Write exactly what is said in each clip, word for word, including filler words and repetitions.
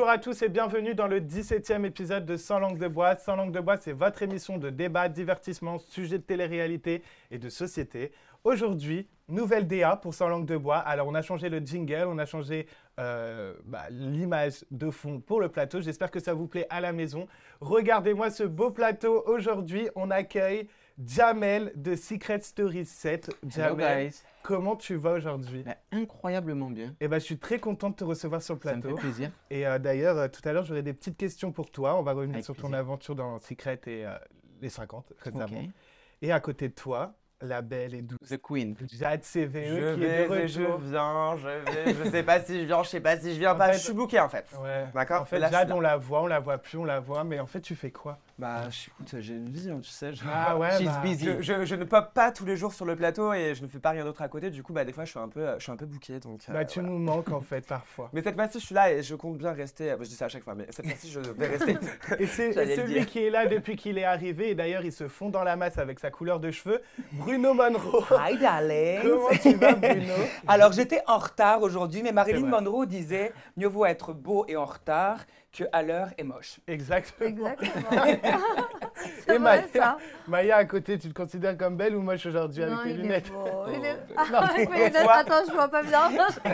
Bonjour à tous et bienvenue dans le dix-septième épisode de Sans langue de bois. Sans langue de bois, c'est votre émission de débat, divertissement, sujet de télé-réalité et de société. Aujourd'hui, nouvelle D A pour Sans langue de bois. Alors, on a changé le jingle, on a changé euh, bah, l'image de fond pour le plateau. J'espère que ça vous plaît à la maison. Regardez-moi ce beau plateau. Aujourd'hui, on accueille Jamel de Secret Story sept. Jamel, Hello guys. Comment tu vas aujourd'hui? Bah, incroyablement bien. Eh ben, je suis très content de te recevoir sur le plateau. Ça me fait plaisir. Et euh, d'ailleurs, euh, tout à l'heure, j'aurai des petites questions pour toi. On va revenir Avec sur ton plaisir. aventure dans Secret et euh, les cinquante récemment. Ok. Et à côté de toi, la belle et douce The Queen. Jade C V E Je qui est de vais et je retour. viens, je vais, je sais pas si je viens, je sais pas si je viens En pas, fait- je suis booké en fait. Ouais. D'accord. En fait, Là, je suis Jade, là. on la voit, on la voit plus, on la voit, mais en fait, tu fais quoi? Bah, je- écoute, j'ai une vie, hein, tu sais. Je... Ah ouais, She's bah, busy. Je, je, je ne pop pas tous les jours sur le plateau et je ne fais pas rien d'autre à côté. Du coup, bah, des fois, je suis un peu, je suis un peu booké. Donc, euh, bah, tu voilà. nous manques en fait parfois. Mais cette fois-ci, je suis là et je compte bien rester. Je dis ça à chaque fois, mais cette fois-ci, je vais rester. Et c'est J'allais et le celui dire. qui est là depuis qu'il est arrivé, et d'ailleurs, il se fond dans la masse avec sa couleur de cheveux, Bruno Monroe. Hi darling. Comment tu vas, Bruno? Alors j'étais en retard aujourd'hui, mais Marilyn C'est vrai. Monroe disait mieux vaut être beau et en retard que à l'heure et moche. Exactement. Exactement. Et C'est Maya, vrai, ça. Maya, à côté, tu te considères comme belle ou moche aujourd'hui avec Non, tes il est lunettes? beau. Il est- Non, Ah, avec mes lunettes, attends, je vois pas bien.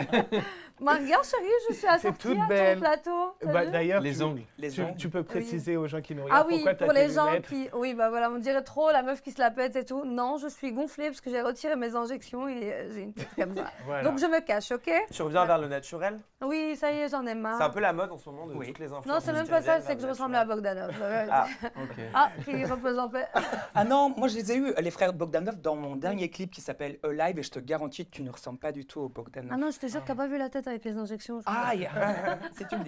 Ma regarde, chérie, je suis assortie toute à belle. ton plateau. T'as Bah, vu D'ailleurs, Les tu, ongles. Les tu, ongles. tu peux préciser aux gens qui nous Ah regardent oui, pourquoi tu as pour tes les gens lunettes. qui... Oui, bah voilà, on dirait trop la meuf qui se la pète et tout. Non, je suis gonflée parce que j'ai retiré mes injections et euh, j'ai une tête comme ça. Voilà. Donc je me cache, ok? Tu reviens vers le naturel. Oui, ça y est, j'en ai marre. C'est un peu la mode en ce moment de Oui. toutes les infos. Non, c'est même pas ça, c'est que je ressemble à Bogdanov. Ah. Ok. Ah, qui repose en paix. Ah non, moi je les ai eus, les frères Bogdanov, dans mon dernier clip qui s'appelle Alive et je te garantis que tu ne ressembles pas du tout au Bogdanov. Ah non, je te jure que t'as pas vu la tête avec les injections. je crois. Aïe, si tu me dis.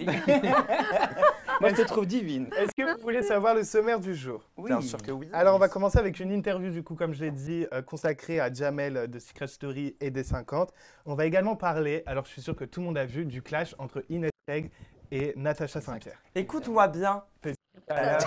Moi je te trouve divine. Est-ce que vous voulez savoir le sommaire du jour? Oui. Bien sûr que oui. Alors, on va commencer avec une interview, du coup, comme je l'ai dit, euh, consacrée à Jamel euh, de Secret Story et des cinquante. On va également parler, alors je suis sûr que tout le monde a vu, du clash entre Inès Reg et Natacha Saint-Pierre. Écoute-moi bien. Alors,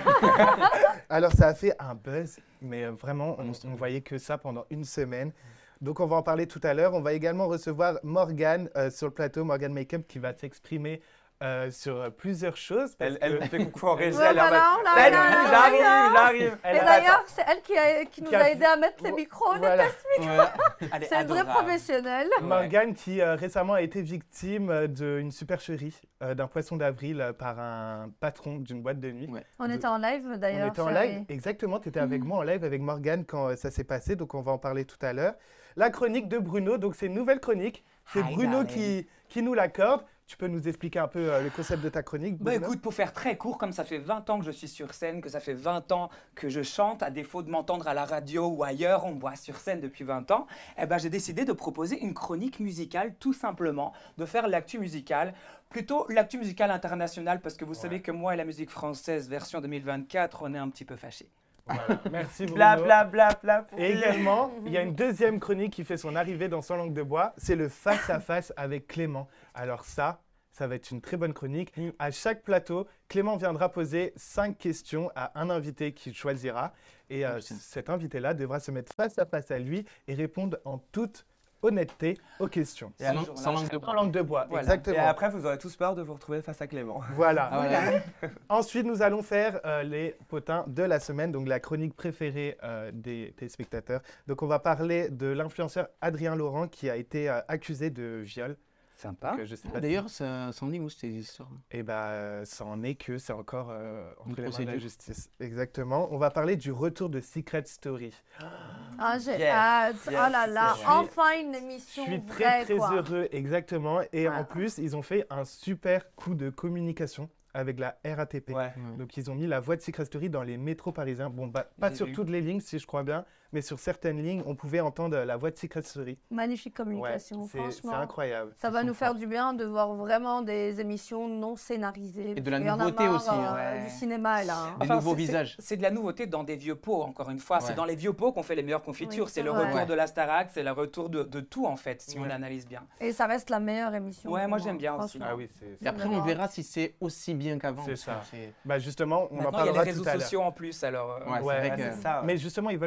alors, ça a fait un buzz, mais euh, vraiment, on ne voyait que ça pendant une semaine. Donc, on va en parler tout à l'heure. On va également recevoir Morgane euh, sur le plateau, Morgane Makeup, qui va s'exprimer euh, sur euh, plusieurs choses. parce Elle, elle que- me fait coucou en régie. Ouais, elle est en voilà, mode, on l'a, Salut, on l'a, j'arrive, on l'a. j'arrive. Elle Et a- d'ailleurs, c'est elle qui, a- qui nous Qui a a fait- aidé à mettre les micros, les Voilà. tests. Elle est C'est une vraie adorable. professionnelle. Morgane qui euh, récemment a été victime euh, d'une supercherie, euh, d'un poisson d'avril euh, par un patron d'une boîte de nuit. Ouais. On était en live On d'ailleurs. était en chérie. live, exactement, tu étais avec Mhm. moi en live avec Morgane quand euh, ça s'est passé, donc on va en parler tout à l'heure. La chronique de Bruno, donc c'est une nouvelle chronique, c'est Hi, Bruno darling. qui, qui nous l'accorde. Tu peux nous expliquer un peu euh, le concept de ta chronique, Bah Bruno? écoute, pour faire très court, comme ça fait vingt ans que je suis sur scène, que ça fait vingt ans que je chante, à défaut de m'entendre à la radio ou ailleurs, on me voit sur scène depuis vingt ans, eh ben, j'ai décidé de proposer une chronique musicale, tout simplement, de faire l'actu musicale, plutôt l'actu musicale internationale, parce que vous savez que moi et la musique française version deux mille vingt-quatre, on est un petit peu fâchés. Voilà. Merci Bruno. Bla bla bla bla. Et également, il y a une deuxième chronique qui fait son arrivée dans Sans langue de bois, c'est le face-à-face avec Clément. Alors ça, ça va être une très bonne chronique. À chaque plateau, Clément viendra poser cinq questions à un invité qu'il choisira. Et euh, Putain. cet invité-là devra se mettre face-à-face à lui et répondre en toute honnêteté aux questions. Et Sans, alors, sans langue de Sans bois. langue de bois, Voilà. Et exactement. après, vous aurez tous peur de vous retrouver face à Clément. Voilà. Ah ouais. Ensuite, nous allons faire euh, les potins de la semaine, donc la chronique préférée euh, des téléspectateurs. Donc, on va parler de l'influenceur Adrien Laurent qui a été euh, accusé de viol. Sympa. Que je sais pas. D'ailleurs, ça, ça en est où ces histoires? Et bah, euh, ça en est que c'est encore euh, Une entre les mains de la procédure. justice. Exactement. On va parler du retour de Secret Story. Ah, j'ai Yes, hâte. yes, oh là là, yes. enfin une Je émission suis très vraie, très quoi. heureux, exactement. Et Voilà. en plus, ils ont fait un super coup de communication avec la R A T P. Ouais. Ouais. Donc, ils ont mis la voix de Secret Story dans les métros parisiens. Bon, bah, pas J'ai sur vu. toutes les lignes, si je crois bien, mais sur certaines lignes, on pouvait entendre la voix de Secret Story. Magnifique Ouais, communication, c'est c'est franchement. incroyable. Ça va Ils nous sont faire forts. du bien de voir vraiment des émissions non scénarisées. Et de la parce qu'il y en a nouveauté marre, aussi, hein. euh, Ouais. Du cinéma, là. hein. Des nouveaux c'est- visages. C'est c'est de la nouveauté dans des vieux pots, encore une fois. Ouais. C'est dans les vieux pots qu'on fait les meilleures confitures. Oui, c'est c'est le vrai. retour Ouais. de la Starac, c'est le retour de, de tout, en fait, si on Ouais. l'analyse bien. Et ça reste la meilleure émission. Ouais, pour moi, j'aime bien aussi. franchement. Ah oui, c'est. Et après, on verra si c'est aussi bien qu'avant. C'est parce que ça. c'est- Bah justement, on en Maintenant, il y a parlera les réseaux tout à l'heure. sociaux en plus, alors. euh, Ouais, c'est Ouais, vrai Ouais, que- c'est ça. Mais justement, ils veulent se, contra-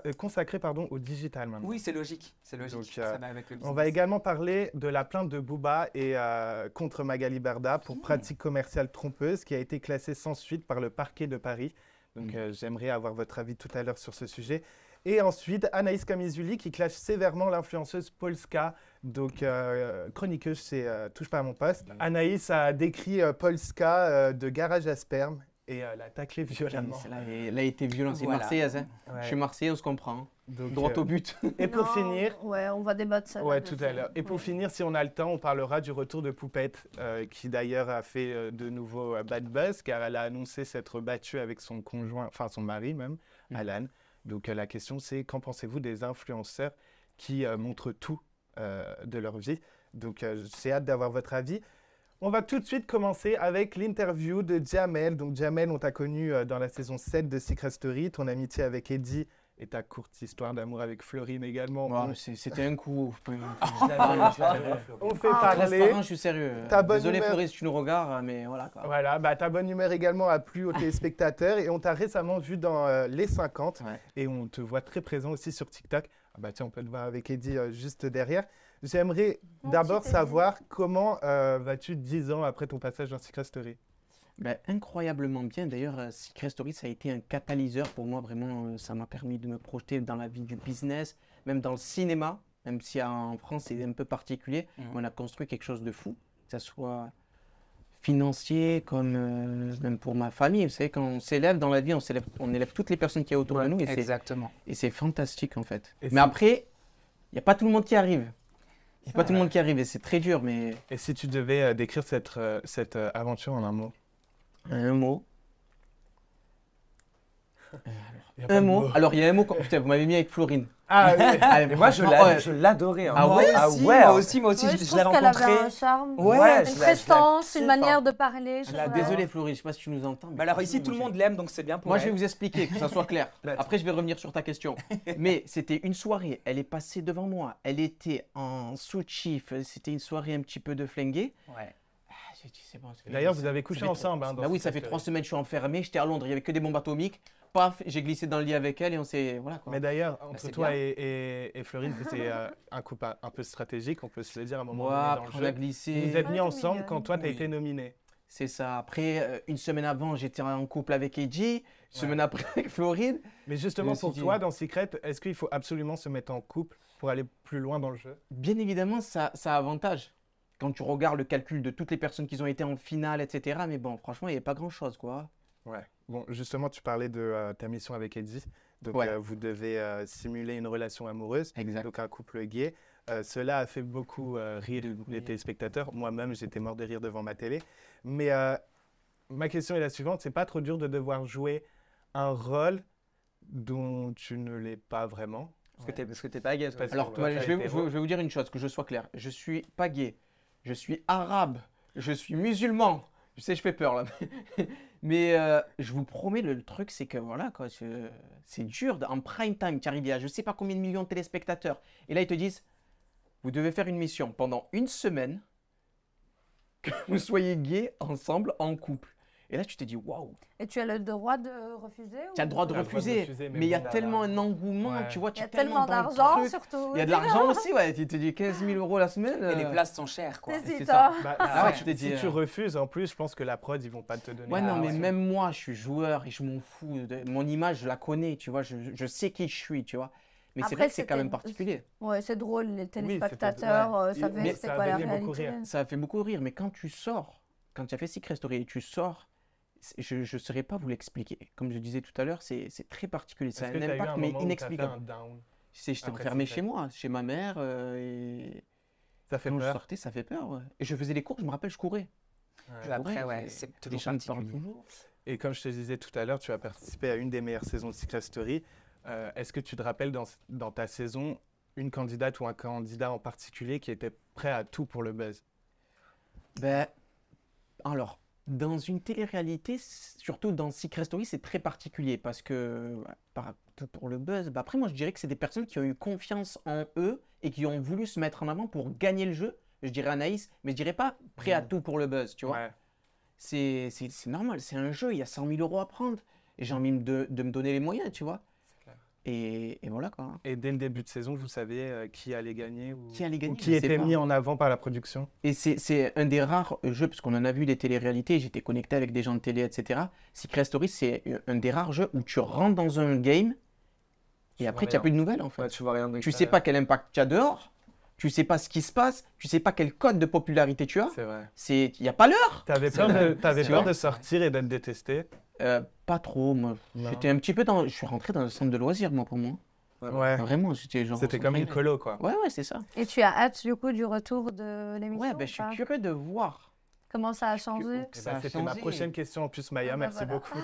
euh, consacré pardon, au digital maintenant. Oui, c'est logique. C'est logique. Donc, euh, ça va avec le On business. va également parler de la plainte de Booba et euh, contre Magali Berda pour pratique commerciale trompeuse qui a été classée sans suite par le parquet de Paris. Donc Mm. euh, j'aimerais avoir votre avis tout à l'heure sur ce sujet. Et ensuite, Anaïs Kamizuli qui clash sévèrement l'influenceuse Polska, donc euh, chroniqueuse chez euh, Touche pas à mon poste. Anaïs a décrit euh, Polska euh, de garage à sperme et euh, l'a taclé violemment. Celle-là, elle a été violente. C'est Voilà. marseillaise. Hein. Ouais. Je suis marseillais, on se comprend. hein. Donc, Droit euh, au but. Et pour Non, finir, Ouais, on va débattre ça. ouais, là-dessus. tout à l'heure. Et pour Oui. finir, si on a le temps, on parlera du retour de Poupette, euh, qui d'ailleurs a fait euh, de nouveau euh, bad buzz, car elle a annoncé s'être battue avec son conjoint, enfin son mari même, Mm. Alan. Donc euh, la question c'est, qu'en pensez-vous des influenceurs qui euh, montrent tout euh, de leur vie? Donc euh, j'ai hâte d'avoir votre avis. On va tout de suite commencer avec l'interview de Jamel. Donc Jamel, on t'a connu euh, dans la saison sept de Secret Story, ton amitié avec Eddie et ta courte histoire d'amour avec Florine également. Ouais, On- mais c'est- C'était un coup. Je l'avais, je l'avais. On fait Ah, parler. Transparent, je suis sérieux. Ta bonne Désolé, humeur. Floris, si tu nous regardes, mais voilà. Quoi. Voilà, bah, ta bonne humeur également a plu aux téléspectateurs et on t'a récemment vu dans euh, Les cinquante Ouais. et on te voit très présent aussi sur TikTok. Ah bah tiens, on peut te voir avec Eddie euh, juste derrière. J'aimerais Mon d'abord petit Eddie. savoir comment euh, vas-tu dix ans après ton passage dans Secret Story? Ben, incroyablement bien. D'ailleurs, euh, Secret Story, ça a été un catalyseur pour moi. Vraiment, euh, ça m'a permis de me projeter dans la vie du business, même dans le cinéma, même si en France, c'est un peu particulier. Mhm. On a construit quelque chose de fou, que ce soit financier, comme euh, même pour ma famille. Vous savez, quand on s'élève dans la vie, on, s'élève, on élève toutes les personnes qui y a autour de nous et c'est, Exactement. et c'est fantastique en fait. Et mais si- après, il n'y a pas tout le monde qui arrive. Il n'y a pas Ouais. tout le monde qui arrive et c'est très dur, mais Et si tu devais euh, décrire cette, euh, cette euh, aventure en un mot? un mot. Y a pas Un de mot. mot. Alors, il y a un mot, comme- putain, vous m'avez mis avec Florine. Ah oui. Ah, Et moi, je franchement, l'a- ouais. je l'adorais. hein. Ah ouais Ah aussi, ouais. moi aussi, moi aussi, Ouais, je, je je trouve l'ai qu'elle rencontré. avait un charme, Ouais, une je la- je la prestance, kiffe, une hein. manière de parler. je La- trouve, Désolé euh, Florie, je sais pas si tu nous entends. mais Bah alors ici, franchement, tout le moi, monde l'aime, donc c'est bien pour Moi, elle. je vais vous expliquer, que ça soit clair. Let's. Après, je vais revenir sur ta question. Mais c'était une soirée, elle est passée devant moi, elle était en sous-chief, c'était une soirée un petit peu de flingué. Ouais. Ah, j'ai dit, c'est bon, ça fait- D'ailleurs, ça- vous avez ça couché fait ensemble. trois- hein, dans Bah oui, Secret ça fait Story. trois semaines que je suis enfermé, j'étais à Londres, il n'y avait que des bombes atomiques. Paf, j'ai glissé dans le lit avec elle et on s'est. Voilà quoi. Mais d'ailleurs, entre c'est toi bien. et, et, et Florine, c'était euh, un coup pas- un peu stratégique, on peut se le dire à un moment Moi, donné dans après, le on a jeu. Vous glissé. vous êtes Ah, mis t'es ensemble mignonne. quand toi, tu as Oui. été nominé. C'est ça. Après, euh, une semaine avant, j'étais en couple avec Edgy. Une semaine après, avec Florine. Mais justement, Je me pour suis dit- toi, dans Secret, est-ce qu'il faut absolument se mettre en couple pour aller plus loin dans le jeu? Bien évidemment, ça, ça a avantage. Quand tu regardes le calcul de toutes les personnes qui ont été en finale, et cetera. Mais bon, franchement, il n'y avait pas grand-chose, quoi. Ouais. Bon, justement, tu parlais de euh, ta mission avec Eddie. Donc, Ouais. euh, vous devez euh, simuler une relation amoureuse, Exact. donc un couple gay. Euh, cela a fait beaucoup euh, rire Beaucoup les rire. téléspectateurs. Moi-même, j'étais mort de rire devant ma télé. Mais euh, ma question est la suivante, c'est pas trop dur de devoir jouer un rôle dont tu ne l'es pas vraiment? Parce que t'es- parce que t'es pas gay. toi. Parce- Alors, Ouais, toi, ça a je, vais, été je vais- je vais vous dire une chose, que je sois clair. Je suis pas gay. Je suis arabe. Je suis musulman. Je sais, je fais peur là. Mais euh, je vous promets, le, le truc, c'est que voilà, quoi, c'est c'est dur. En prime time, tu arrives à je sais pas combien de millions de téléspectateurs. Et là, ils te disent, vous devez faire une mission pendant une semaine, que vous soyez gays ensemble, en couple. Et là, tu te dis, waouh, Et tu as le droit de refuser tu as le droit de Tu as le droit de refuser. refuser, mais Mais il y a bon, tellement là, un engouement, ouais. tu vois, Il tu y a es tellement tellement dans le d'argent, truc. surtout. Il y a de l'argent aussi, ouais. Tu te dis quinze mille euros la semaine. Et les euh, places sont chères, quoi. T'hésites, c'est ça. hein. Bah, Ah ouais, si- tu t'es dit, si tu euh, refuses, en plus, je pense que la prod, ils vont pas te donner. Ouais, la non, mais raison. même moi, je suis joueur et je m'en fous. de- Mon image, je la connais, tu vois. Je, je sais qui je suis, tu vois. Mais c'est Après, vrai que c'est quand c'était- même particulier. Ouais, c'est drôle, les c'était- téléspectateurs euh, ouais. savaient Mais c'était ça quoi la avait fait beaucoup réalité. rire. Ça a fait beaucoup rire. Mais quand tu sors, quand tu as fait Secret Story et tu sors, c'est- je ne saurais pas vous l'expliquer. Comme je disais tout à l'heure, c'est c'est très particulier. Ça a Est-ce que un t'as eu impact, un mais moment où t'as fait inexplicable. un down? C'est- J'étais après enfermé Secret? chez moi, chez ma mère. euh, et Ça fait quand je peur? sortais, ça fait peur. Ouais. Et je faisais les cours, je me rappelle, je courais. Ouais. Après, courais, ouais, et c'est les toujours gens me parlent particulier. toujours. Et comme je te disais tout à l'heure, tu as participé à une des meilleures saisons de Secret Story. Euh, Est-ce que tu te rappelles dans, dans ta saison une candidate ou un candidat en particulier qui était prêt à tout pour le buzz? Ben, alors, dans une télé-réalité, s- surtout dans Secret Story, c'est très particulier parce que, ouais, par- pour le buzz, ben après, moi, je dirais que c'est des personnes qui ont eu confiance en eux et qui ont voulu se mettre en avant pour gagner le jeu. Je dirais Anaïs, mais je dirais pas prêt à Mhm. tout pour le buzz, tu vois. Ouais. C'est c'est- c'est normal, c'est un jeu, il y a cent mille euros à prendre et j'ai envie de, de me donner les moyens, tu vois. Et, et voilà quoi. Et dès le début de saison, vous saviez euh, qui allait gagner ou, Qui allait gagner, ou je qui sais était pas. mis en avant par la production? Et c'est c'est un des rares jeux, parce qu'on en a vu des téléréalités, j'étais connecté avec des gens de télé, et cetera. Secret Story, c'est un des rares jeux où tu rentres dans un game et Tu après vois tu n'as rien. plus de nouvelles en fait. Ouais, tu vois rien de Tu sais pas quel impact tu as dehors, tu sais pas ce qui se passe, tu sais pas quel code de popularité tu as. C'est vrai. C'est, il n'y a pas l'heure. T'avais C'est peur, vrai. de, t'avais C'est peur vrai. de sortir et d'être détesté? Euh, pas trop, moi. Non. J'étais un petit peu dans. Je suis rentré dans le centre de loisirs, moi, pour moi. Ouais. Vraiment, c'était genre. C'était comme une centre colo, quoi. Ouais, ouais, c'est ça. Et tu as hâte du coup du retour de l'émission Ouais, ben, ou je suis pas curieux de voir. Comment ça a changé? Eh Ça ben, a C'était ma changé. prochaine question en plus, Maya. Ah bah Merci voilà. beaucoup.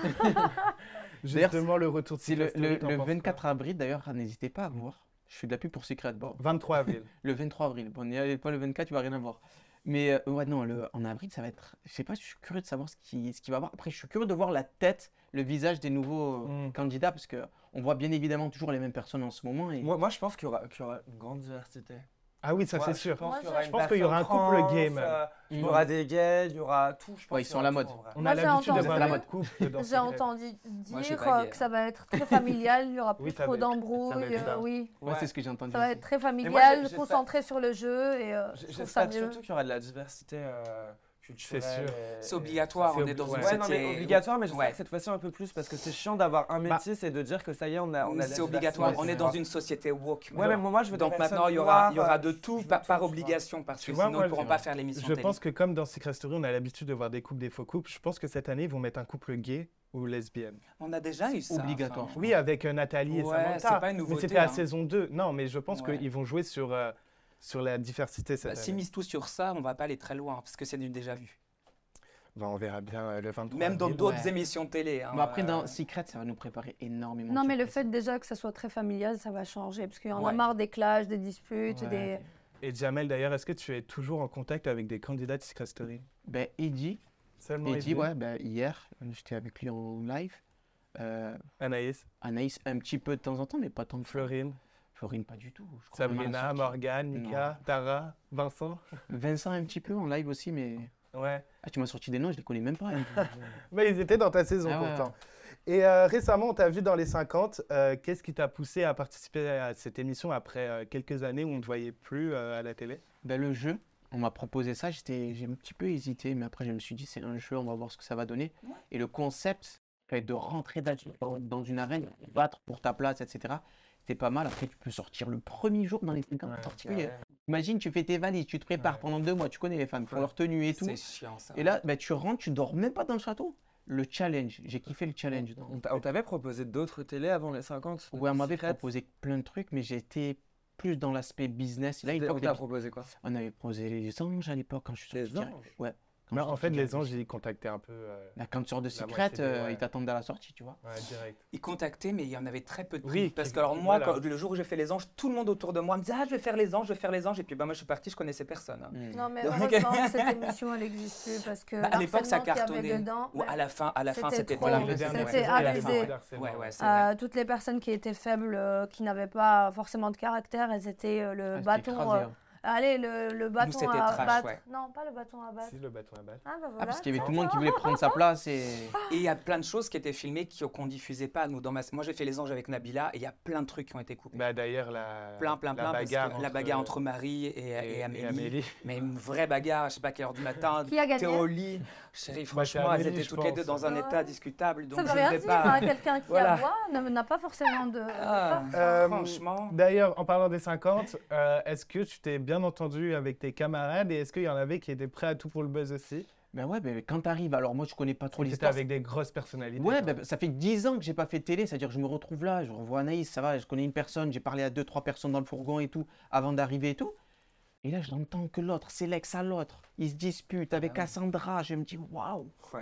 Justement, le retour de C'est le, Secret le, Story, t'en le penses vingt-quatre quoi? avril, d'ailleurs, n'hésitez pas à voir. Je fais de la pub pour Secret. Bon, vingt-trois avril. le vingt-trois avril. Bon, n'y allez pas le vingt-quatre, tu vas rien avoir. Mais euh, ouais, non, le, en avril, ça va être. Je sais pas, je suis curieux de savoir ce qui, ce qui va avoir. Après, je suis curieux de voir la tête, le visage des nouveaux euh, Mm. candidats, parce que on voit bien évidemment toujours les mêmes personnes en ce moment. Et... Moi, moi, je pense qu'il y aura, qu'il y aura une grande diversité. Ah oui, ça Moi, c'est je sûr. pense Moi, qu'il y aura je une pense qu'il y aura un personne couple trans, gay, même. euh, Il y Mm. aura des gays, il y aura tout. Je pense Ouais, ils qu'il y sont aura à la tout, mode. en vrai. On Moi, a j'ai l'habitude de entendu- voir la couple dans J'ai Secret. entendu Moi, je suis dire pas euh, gay. que ça va être très familial, il n'y aura plus Oui, ça trop va être- ça va d'embrouilles, être ça. euh, oui. Ouais, c'est ce que j'ai entendu. Ça va aussi. être très moi, familial, j'ai- concentré sur le jeu et euh, J- je trouve ça J'espère mieux. surtout qu'il y aura de la diversité euh, culturelle. C'est sûr. et- C'est et- obligatoire, C'est on est dans obli- une ouais. Ouais, non, mais société- obligatoire, mais j'espère Ouais. que cette fois-ci un peu plus parce que c'est chiant d'avoir un Bah, métier, c'est de dire que ça y est, on a. on a de la C'est diversité. obligatoire, Ouais, on c'est est dans vrai. une société woke. Ouais, mais moi, je veux des Donc maintenant, personnes il y aura, il y noires, aura euh, de je- tout je par, veux par tout, je obligation, parce Tu que vois, sinon, moi, ils ne pourront je- pas faire l'émission Je télé. pense que comme dans Secret Story, on a l'habitude de voir des couples, des faux couples. Je pense que cette année, ils vont mettre un couple gay ou lesbienne. On a déjà eu ça. obligatoire. enfin. Oui, avec euh, Nathalie et Ouais, Samantha. c'est pas une mais nouveauté, c'était la hein. saison deux. Non, mais je pense Ouais. qu'ils vont jouer sur, euh, sur la diversité cette Bah, S'ils année. misent tout sur ça, on va pas aller très loin, parce que c'est du déjà vu. Bah, on verra bien euh, le vingt-trois Même dans avril. d'autres Ouais. émissions télé. hein, Bon, après, dans euh, Secret, ça va nous préparer énormément. Non, de mais le surprises. fait déjà que ça soit très familial, ça va changer. Parce qu'il y en a Ouais. marre des clashs, des disputes, Ouais. des... Et Jamel, d'ailleurs, est-ce que tu es toujours en contact avec des candidats de Secret Story? Ben, Eddie, Seulement Eddie, Edwin? ouais, ben, hier, j'étais avec lui en live. Euh, Anaïs, Anaïs, un petit peu de temps en temps, mais pas tant que ça. Florine, Florine, pas du tout. je crois qu'on en a Sabrina, sorti. Morgane, Mika, Tara, Vincent. Vincent, un petit peu en live aussi, mais. Ouais. Ah, tu m'as sorti des noms, je les connais même pas. hein. Mais ils étaient dans ta saison Ah ouais, pourtant. Et euh, récemment, on t'a vu dans les cinquante. Euh, Qu'est-ce qui t'a poussé à participer à cette émission après euh, quelques années où on ne te voyait plus euh, à la télé? Ben, le jeu, on m'a proposé ça, j'étais, j'ai un petit peu hésité, mais après je me suis dit c'est un jeu, on va voir ce que ça va donner. Et le concept fait de rentrer dans dans une arène, battre pour ta place, et cetera. C'était pas mal. Après, tu peux sortir le premier jour dans les cinquante. Ouais, sortir, ouais. Imagine, tu fais tes valises, tu te prépares Ouais. pendant deux mois, tu connais les femmes, ils font Ouais. leur tenue et tout. C'est chiant, ça. Et là, ben, tu rentres, tu dors même pas dans le château. Le challenge, j'ai kiffé le challenge. On t'a- on t'avait proposé d'autres télés avant les cinquante? Ouais, on m'avait Secret? proposé plein de trucs, mais j'étais plus dans l'aspect business. Et là, il faut On que t'a les- proposé quoi? on avait proposé les anges à l'époque quand je suis Les sorti direct. anges? Ouais. quand Bah, je suis en fait, sorti les direct. anges, ils contactaient un peu. euh, Bah, quand tu sors de La Secret, moitié des- euh, ouais. ils t'attendent à la sortie, tu vois. Ouais, direct. Ils contactaient, mais il y en avait très peu de Oui, trucs. Parce qui- que alors qui- moi, voilà. quand- le jour où j'ai fait les anges, tout le monde autour de moi me disait « Ah, je vais faire les anges, je vais faire les anges ». Et puis bah, moi, je suis parti, je connaissais personne. hein. Mm. Non, mais Donc- heureusement que cette émission, elle n'existe plus parce que Bah, à l'époque, ça l'harcèlement qu'il y avait cartonnait. dedans, Ou ouais, à la fin, à la fin, C'était c'était trop. Voilà, Les ouais, dernières c'était saisons, il y a abusé. beaucoup d'harcèlement, Ouais, ouais, ouais. c'est vrai. euh, toutes les personnes qui étaient faibles, euh, qui n'avaient pas forcément de caractère, elles étaient euh, le Ah, c'était bâton. écrasé, euh, hein. allez, le, le bâton c'était à trash, battre. ouais. Non, pas le bâton à battre. Si, le bâton à balle. Ah, bah Ah, voilà. parce qu'il y avait ça, tout le monde ça qui va. voulait prendre sa place et. Et il y a plein de choses qui étaient filmées qui- qu'on ne diffusait pas. Nous, dans ma... Moi, j'ai fait les anges avec Nabila et il y a plein de trucs qui ont été coupés. Bah, d'ailleurs, la, plein, plein, la plein. parce bagarre, que la bagarre entre Marie et, et, Amélie. Mais une vraie bagarre, je sais pas quelle heure du matin. Qui a gagné T'es au lit. Chérie, franchement, Amélie, elles étaient je toutes les deux pense. dans un Ouais. état discutable. Donc Ça veut je ne rien vais dire, pas. hein, quelqu'un qui Voilà. aboie n'a n'a pas forcément de. Ah, force. Euh, franchement. D'ailleurs, en parlant des cinquante, euh, est-ce que tu t'es bien entendu avec tes camarades et est-ce qu'il y en avait qui étaient prêts à tout pour le buzz aussi? Ben ouais, ben quand t'arrives, alors moi je connais pas trop Tu étais l'histoire. avec des grosses personnalités. Ouais, toi. ben, ça fait dix ans que j'ai pas fait de télé, c'est-à-dire que je me retrouve là, je revois Anaïs, ça va, je connais une personne, j'ai parlé à deux, trois personnes dans le fourgon et tout, avant d'arriver et tout. Et là, je l'entends que l'autre sélecte à l'autre, ils se disputent avec Ah ouais. Cassandra, je me dis waouh. Ouais.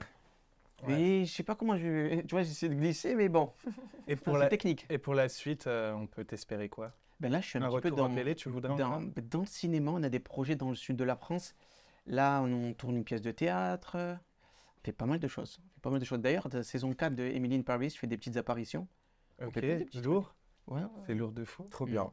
Et je sais pas comment je vais, tu vois, j'essaie de glisser, mais bon, Et pour c'est la, technique. et pour la suite, euh, on peut t'espérer quoi? Ben là, je suis un, Un petit peu retour en dans, télé, tu voudrais dans, encore ben, dans le cinéma, on a des projets dans le sud de la France. Là, on, on tourne une pièce de théâtre, on fait pas mal de choses. On fait pas mal de choses. D'ailleurs, de la saison quatre de Emily in Paris, je fais des petites apparitions. Ok, fait des petits lourd. Ouais, ouais. C'est lourd de fou. Trop Mm. bien.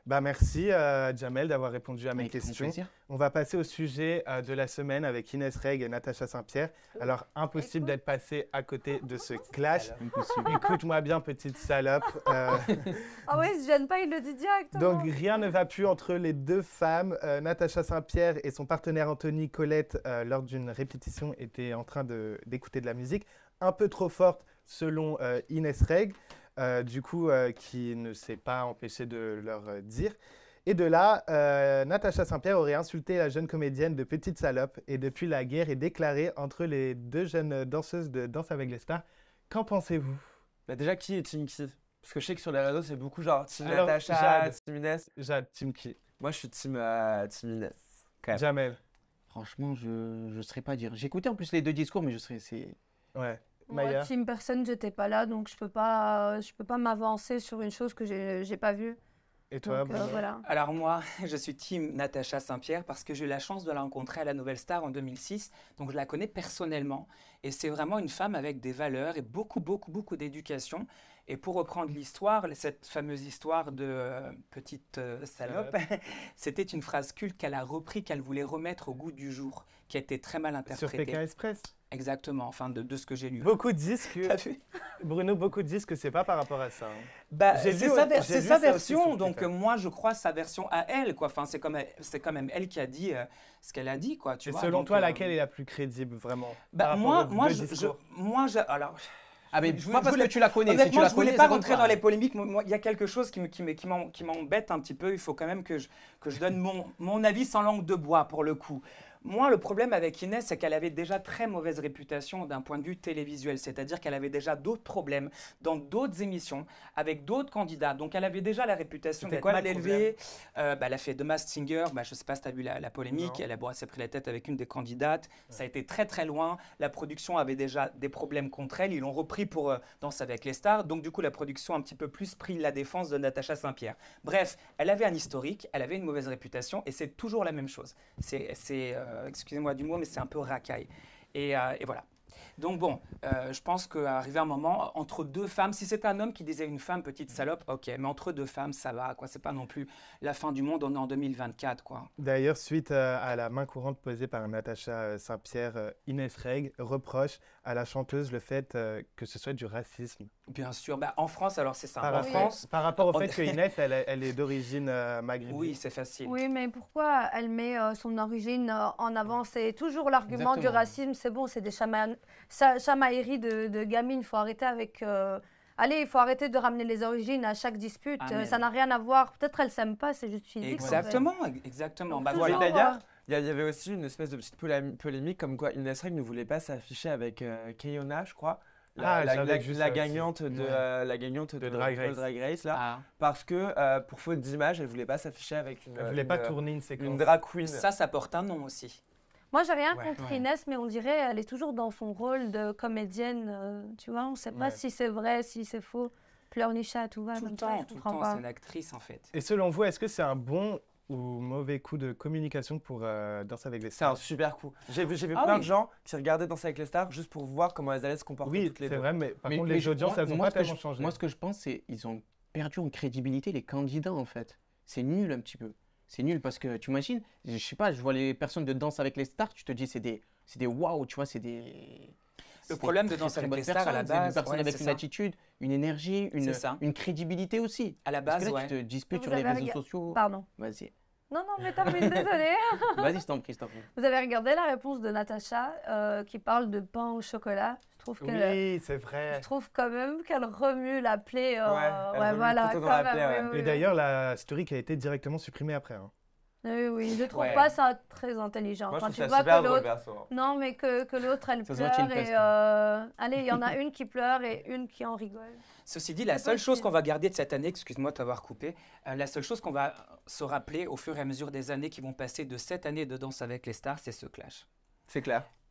Bah merci euh, Jamel d'avoir répondu à mes Avec grand questions. plaisir. On va passer au sujet euh, de la semaine avec Inès Reg et Natacha Saint-Pierre. Alors impossible Écoute. d'être passé à côté de ce clash. Impossible. Écoute-moi bien petite salope. Euh, Ah oui, il se gêne pas, il le dit directement. donc rien ne va plus entre les deux femmes. Euh, Natacha Saint-Pierre et son partenaire Anthony Colette euh, lors d'une répétition étaient en train de- d'écouter de la musique un peu trop forte selon euh, Inès Reg. Euh, du coup, euh, qui ne s'est pas empêché de leur euh, dire. Et de là, euh, Natacha Saint-Pierre aurait insulté la jeune comédienne de petite salope. Et depuis, la guerre est déclarée entre les deux jeunes danseuses de Danse avec les stars. Qu'en pensez-vous? Bah déjà, qui est Team qui? Parce que je sais que sur les réseaux, c'est beaucoup genre Team Alors, Natacha, Jade. Team Inès. Jade, Team qui? Moi, je suis Team, euh, team Inès. Quand même. Jamel. Franchement, je ne saurais pas dire. J'ai écouté en plus les deux discours, mais je serais. C'est... Ouais. Moi, Maya. team personne, j'étais pas là, donc je peux pas, je peux pas m'avancer sur une chose que j'ai j'ai pas vue. Et toi, Donc, euh, Bruno? voilà. Alors moi, je suis team Natacha Saint-Pierre parce que j'ai eu la chance de la rencontrer à la Nouvelle Star en deux mille six. Donc je la connais personnellement et c'est vraiment une femme avec des valeurs et beaucoup, beaucoup, beaucoup d'éducation. Et pour reprendre l'histoire, cette fameuse histoire de euh, petite euh, salope, c'était une phrase culte qu'elle a repris, qu'elle voulait remettre au goût du jour, qui a été très mal Sur interprétée. Pékin Express. Exactement, enfin de, de ce que j'ai lu. Beaucoup disent que... T'as vu? Bruno, beaucoup disent que c'est pas par rapport à ça. hein. Bah, J'ai c'est lu- sa, ver- j'ai c'est lu sa ça aussi version, sur donc Twitter. euh, moi je crois sa version à elle, quoi. Enfin, c'est comme elle- c'est quand même elle qui a dit euh, ce qu'elle a dit, quoi. Tu Et vois, selon donc, toi, euh, laquelle est la plus crédible, vraiment? bah, par rapport moi, aux moi, deux je, je- discours moi, je- alors, Ah, mais Je pas parce voulais- que tu la connais. Si tu honnêtement, la je voulais connais, pas ça compte rentrer pas. dans les polémiques. Moi, moi, il y a quelque chose qui me- qui me- qui m'em- qui m'embête un petit peu. Il faut quand même que je, que je donne mon, mon avis sans langue de bois, pour le coup. Moi, le problème avec Inès, c'est qu'elle avait déjà très mauvaise réputation d'un point de vue télévisuel. C'est-à-dire qu'elle avait déjà d'autres problèmes dans d'autres émissions, avec d'autres candidats. Donc, elle avait déjà la réputation C'était d'être quoi le mal élevée. Euh, bah, elle a fait The Masked Singer. Bah, je ne sais pas si tu as vu la, la polémique. Non. Elle a bon, elle s'est pris la tête avec une des candidates. Ça a été très, très loin. La production avait déjà des problèmes contre elle. Ils l'ont repris pour euh, Danse avec les stars. Donc, du coup, la production a un petit peu plus pris la défense de Natacha Saint-Pierre. Bref, elle avait un historique, elle avait une mauvaise réputation et c'est toujours la même chose. C'est, c'est, euh, excusez-moi du mot, mais c'est un peu racaille. Et, euh, et voilà. Donc bon, euh, je pense qu'arrivé un moment, entre deux femmes, si c'était un homme qui disait une femme petite salope, ok, mais entre deux femmes, ça va, quoi. C'est pas non plus la fin du monde, on est en deux mille vingt-quatre, quoi. D'ailleurs, suite euh, à la main courante posée par Natacha euh, Saint-Pierre, euh, Inès Reg reproche à la chanteuse le fait euh, que ce soit du racisme. Bien sûr, bah, en France, alors c'est simple. Par, En rapport- France, par rapport au on- fait que Inès, elle, est- elle est d'origine euh, maghrébine. oui, c'est facile. Oui, mais pourquoi elle met euh, son origine euh, en avant? C'est toujours l'argument du Exactement. racisme. C'est bon, c'est des chama- cha- chamailleries de, de gamines. Il faut arrêter avec. euh, Allez, il faut arrêter de ramener les origines à chaque dispute. Ah, Euh, mais ça non. n'a rien à voir. Peut-être elle s'aime pas, c'est juste physique. en fait. Exactement, exactement. Bah Toujours, voilà. D'ailleurs, euh, il y, a- il y avait aussi une espèce de petite polém- polémique comme quoi Inès Reg ne voulait pas s'afficher avec euh, Keyona, je crois. La, Ah, la- j'avais la- vu la ça aussi. gagnante de Ouais. euh, la gagnante de, De Drag Race. de Drag Race, là, Ah. parce que euh, pour faute d'image, elle voulait pas s'afficher avec une, Elle voulait une, pas euh, tourner une séquence. une drag queen. Ça, ça porte un nom aussi. Moi, j'ai rien Ouais. contre Ouais. Inès, mais on dirait elle est toujours dans son rôle de comédienne. euh, tu vois, on ne sait pas Ouais. si c'est vrai, si c'est faux. Pleurnichat, tout va. Tout le comme ça, temps, je tout le comprends temps, pas. c'est une actrice en fait. Et selon vous, est-ce que c'est un bon ou mauvais coup de communication pour euh, Danse avec les C'est un stars? super coup. J'ai vu, j'ai vu Ah plein oui. de gens qui regardaient Danser avec les stars juste pour voir comment elles allaient se comporter Oui, toutes les c'est deux. vrai, mais par Mais- contre, mais les je- audiences, moi- elles n'ont moi, pas ce que tellement je- changé. Moi, ce que je pense, c'est qu'ils ont perdu en crédibilité les candidats, en fait. C'est nul un petit peu. C'est nul parce que tu imagines, je sais pas, je vois les personnes de Danse avec les stars, tu te dis, c'est des, c'est des waouh, tu vois, c'est des. c'est des problème de très, Danse très avec bonnes les stars, à la personnes, c'est des base, personnes ouais, avec c'est une ça. attitude, une énergie, une, C'est ça. une crédibilité aussi. À la Parce base, que là, ouais. tu te disputes Vous sur les avez réseaux rega- sociaux. Pardon. Vas-y, Non, non, mais termine, désolée. vas-y, je t'en prie, je t'en prie. Vous avez regardé la réponse de Natacha euh, qui parle de pain au chocolat. Je trouve que Oui, c'est vrai. je trouve quand même qu'elle remue la plaie. euh, Ouais, elle remue le voilà, couteau dans quand la même, plaie, oui, ouais. oui, Et oui. d'ailleurs, la story qui a été directement supprimée après. hein. Oui, oui, je trouve Ouais. pas ça très intelligent. Moi, je Quand trouve tu ça vois super que drôle, l'autre, perso. non, mais que, que l'autre elle Ça se voit qu'il y a pleure une et peste. euh, allez, il y en a une qui pleure et une qui en rigole. Ceci dit, la C'est seule possible. chose qu'on va garder de cette année, excuse-moi de t'avoir coupé, euh, la seule chose qu'on va se rappeler au fur et à mesure des années qui vont passer de cette année de Danse avec les stars, c'est ce clash. C'est clair.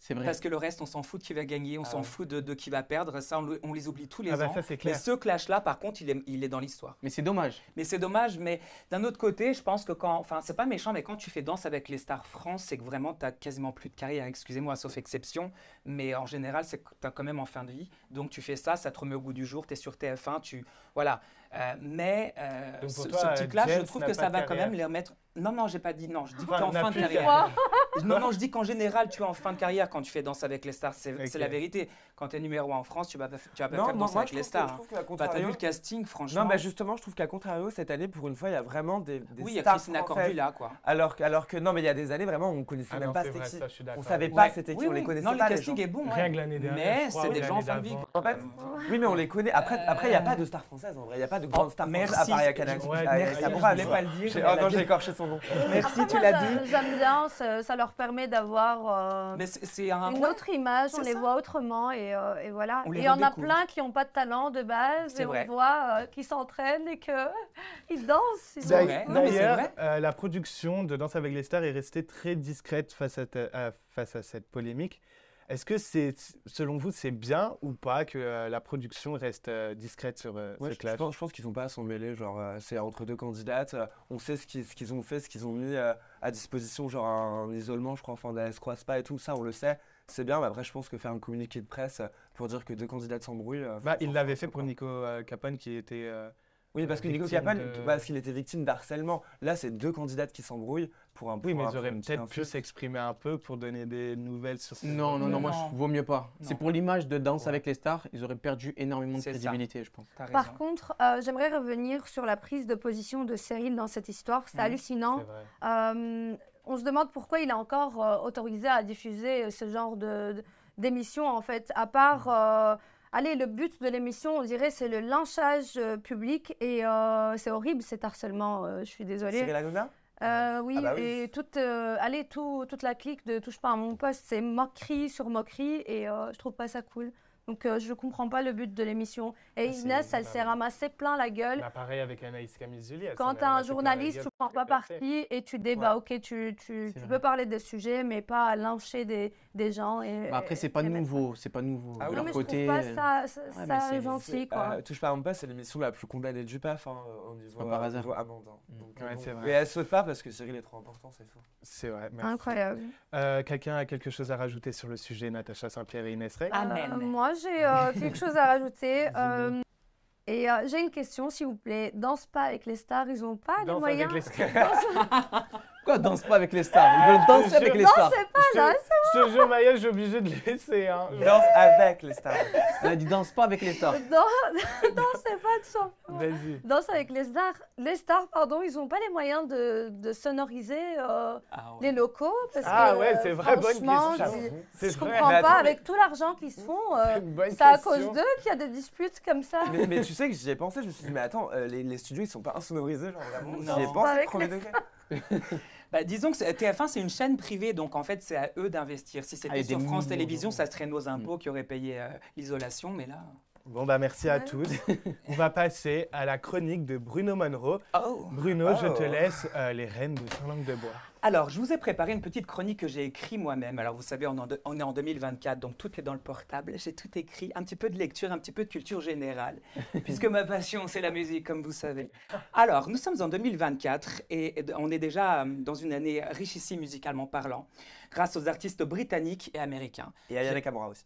C'est vrai. Parce que le reste, on s'en fout de qui va gagner, on Ah s'en ouais. fout de, de qui va perdre. Ça, on, le- on les oublie tous les Ah bah ans. ça c'est Mais clair. ce clash-là, par contre, il est, il est dans l'histoire. Mais c'est dommage. Mais c'est dommage, mais d'un autre côté, je pense que quand, enfin, c'est pas méchant, mais quand tu fais Danse avec les stars France, c'est que vraiment, tu as quasiment plus de carrière, excusez-moi, sauf exception, mais en général, c'est que tu as quand même en fin de vie. Donc tu fais ça, ça te remet au goût du jour, tu es sur T F un, tu... Voilà. Euh, mais euh, Donc pour ce, toi, ce petit clash, je Jens trouve n'a que pas ça de va quand carrière. même les remettre... Non, non, j'ai pas dit non, je dis que Enfin, tu es en n'a fin de plus de carrière. Quoi Non, non, je dis qu'en général, tu es en fin de carrière quand tu fais Danse avec les stars, c'est Ok. c'est la vérité. Quand tu es numéro un en France, tu vas pas, tu vas pas Non, faire moi, Danse moi, avec je les trouve que- stars. je hein. trouve qu'à Bah, t'as contrario- vu le casting, franchement. Non, bah justement, je trouve qu'à contrario, cette année, pour une fois, il y a vraiment des, des oui, il y a stars Christina françaises. Cordula, quoi. Alors, que- alors que non, mais il y a des années, vraiment, on connaissait Ah même non, pas c'est c'était vrai, qui. ça, je suis d'accord. On savait Ouais. pas c'était qui, Oui, on les oui. connaissait Non, pas le les casting gens. est bon, Rien ouais. que l'année dernière, Mais je crois, c'est ou des gens en l'année fin de vie. d'avant. En fait, oui, mais on les connaît. Après, après, il n'y a pas de stars françaises en vrai. Il n'y a pas de grandes stars françaises à Merci. part Yakana. Ouais, Ah, merci. ça Je pourra, voulais mais- pas le dire, J'ai- mais Oh elle a non, dit- j'ai écorché son nom. Merci, Après, tu moi, l'as j'a- dit. J'aime bien, ça, ça leur permet d'avoir euh, Mais c'est c'est un. une ouais, autre image, on c'est les ça. voit autrement et, euh, et voilà. On Et les il y en a redécouvre. plein qui n'ont pas de talent de base C'est et vrai. on voit euh, qu'ils s'entraînent et qu'ils dansent. Ils C'est ont- vrai. Non, mais c'est D'ailleurs, vrai. euh, la production de Danse avec les stars est restée très discrète face à, ta- à- face à cette polémique. Est-ce que c'est, selon vous, c'est bien ou pas que euh, la production reste euh, discrète sur euh, Ouais, ce je, clash? je pense, je pense qu'ils n'ont pas à s'en mêler. Genre, euh, c'est entre deux candidates. euh, on sait ce qu'ils ce qu'ils ont fait, ce qu'ils ont mis euh, à disposition, genre un, un isolement, je crois, enfin, elles se croisent pas et tout. Ça, on le sait. C'est bien, mais après, je pense que faire un communiqué de presse euh, pour dire que deux candidates s'embrouillent. euh, Bah, faut- il faut- l'avait faut fait pas. pour Nico euh, Capone qui était. euh, Oui, parce que Nico victime Capone, de- parce qu'il était victime d'harcèlement. Là, c'est deux candidates qui s'embrouillent pour un. Oui, pour mais un- ils auraient pour un petit peut-être pu insulte. s'exprimer un peu pour donner des nouvelles sur ce. Non, non, non, moi, Non. je vaut mieux pas. Non. C'est pour l'image de Danse Ouais. avec les stars, ils auraient perdu énormément de C'est ça. crédibilité, je pense. T'as raison. Par contre, euh, j'aimerais revenir sur la prise de position de Cyril dans cette histoire. C'est Mhm. hallucinant. C'est vrai. Euh, on se demande pourquoi il est encore euh, autorisé à diffuser ce genre de, de- d'émission, en fait. À part, euh, allez, le but de l'émission, on dirait, c'est le lynchage euh, public. Et euh, c'est horrible, cet harcèlement. euh, je suis désolée. Cyril Hanouna. Euh, oui, Ah bah oui. et toute, euh, allez, tout, toute la clique de Touche pas à mon poste, c'est moquerie sur moquerie. Et euh, je trouve pas ça cool. Donc, euh, je comprends pas le but de l'émission. Et Ah, c'est- Inès, elle bah s'est oui. ramassée plein la gueule. Bah, pareil avec Anaïs Camizuli. elle s'en Quand est tu as un ramassée plein la journaliste, gueule tu pour prends pas percer. parti et tu débats. Ok, tu, tu, C'est tu vrai. peux parler des sujets, mais pas à lyncher des, des gens. Et, Bah, après, c'est pas et mettre- nouveau, c'est pas nouveau. Ah de oui. Non, leur mais côté. je trouve euh, pas ça, ça, ouais, mais ça c'est- gentil, C'est- quoi. euh, Touche pas à mon poste, c'est l'émission la plus condamnée du P A F hein, au niveau, pas par euh, hasard. niveau amende. hein. Mm. Donc, Ouais, euh, bon. c'est vrai. Mais elle saute pas parce que Cyril est trop important, c'est tout. C'est vrai, merci. Incroyable. Euh, Quelqu'un a quelque chose à rajouter sur le sujet, Natacha Saint-Pierre et Inès Rey? Amen. Euh, moi, j'ai euh, quelque chose à rajouter. Dis-nous. euh, et euh, j'ai une question, s'il vous plaît. Danse pas avec les stars, ils ont pas les Danse moyens. avec les stars. Pourquoi danse pas avec les stars? Ils veulent danser avec les Non, stars. c'est pas Je là. te- je te jure, Maya, je suis obligé de laisser. Hein. Danse avec les stars. Elle a dit danse pas avec les stars. Non, non, c'est pas tout simplement. Vas-y. Danse avec les stars. Les stars, pardon, ils ont pas les moyens de, de sonoriser euh, Ah ouais. les locaux. Parce Ah que, ouais, euh, c'est vrai, bonne franchement, question. je- C'est Je vrai. comprends Mais pas, attends, avec tout l'argent qu'ils se font, euh, Bonne c'est à question. cause d'eux qu'il y a des disputes comme ça. mais, mais tu sais que j'y ai pensé, je me suis dit, mais attends, euh, les, les studios ils sont pas insonorisés, genre vraiment. Non. J'y ai pensé, Avec premier les degré. Bah, disons que c'est- T F un, c'est une chaîne privée, donc en fait, c'est à eux d'investir. Si Ah, c'était il y a sur des France millions Télévisions, d'euros. ça serait nos impôts qui auraient payé euh, l'isolation, mais là... Bon, bah merci à Ouais. tous. On va passer à la chronique de Bruno Monroe. Oh. Bruno, je Oh. te laisse euh, les rênes de Sans langue de bois. Alors, je vous ai préparé une petite chronique que j'ai écrite moi-même. Alors, vous savez, on est en de- on est en deux mille vingt-quatre, donc tout est dans le portable. J'ai tout écrit, un petit peu de lecture, un petit peu de culture générale, puisque ma passion, c'est la musique, comme vous savez. Alors, nous sommes en deux mille vingt-quatre et et on est déjà euh, dans une année richissime musicalement parlant, grâce aux artistes britanniques et américains. Et Ayana Kamura aussi.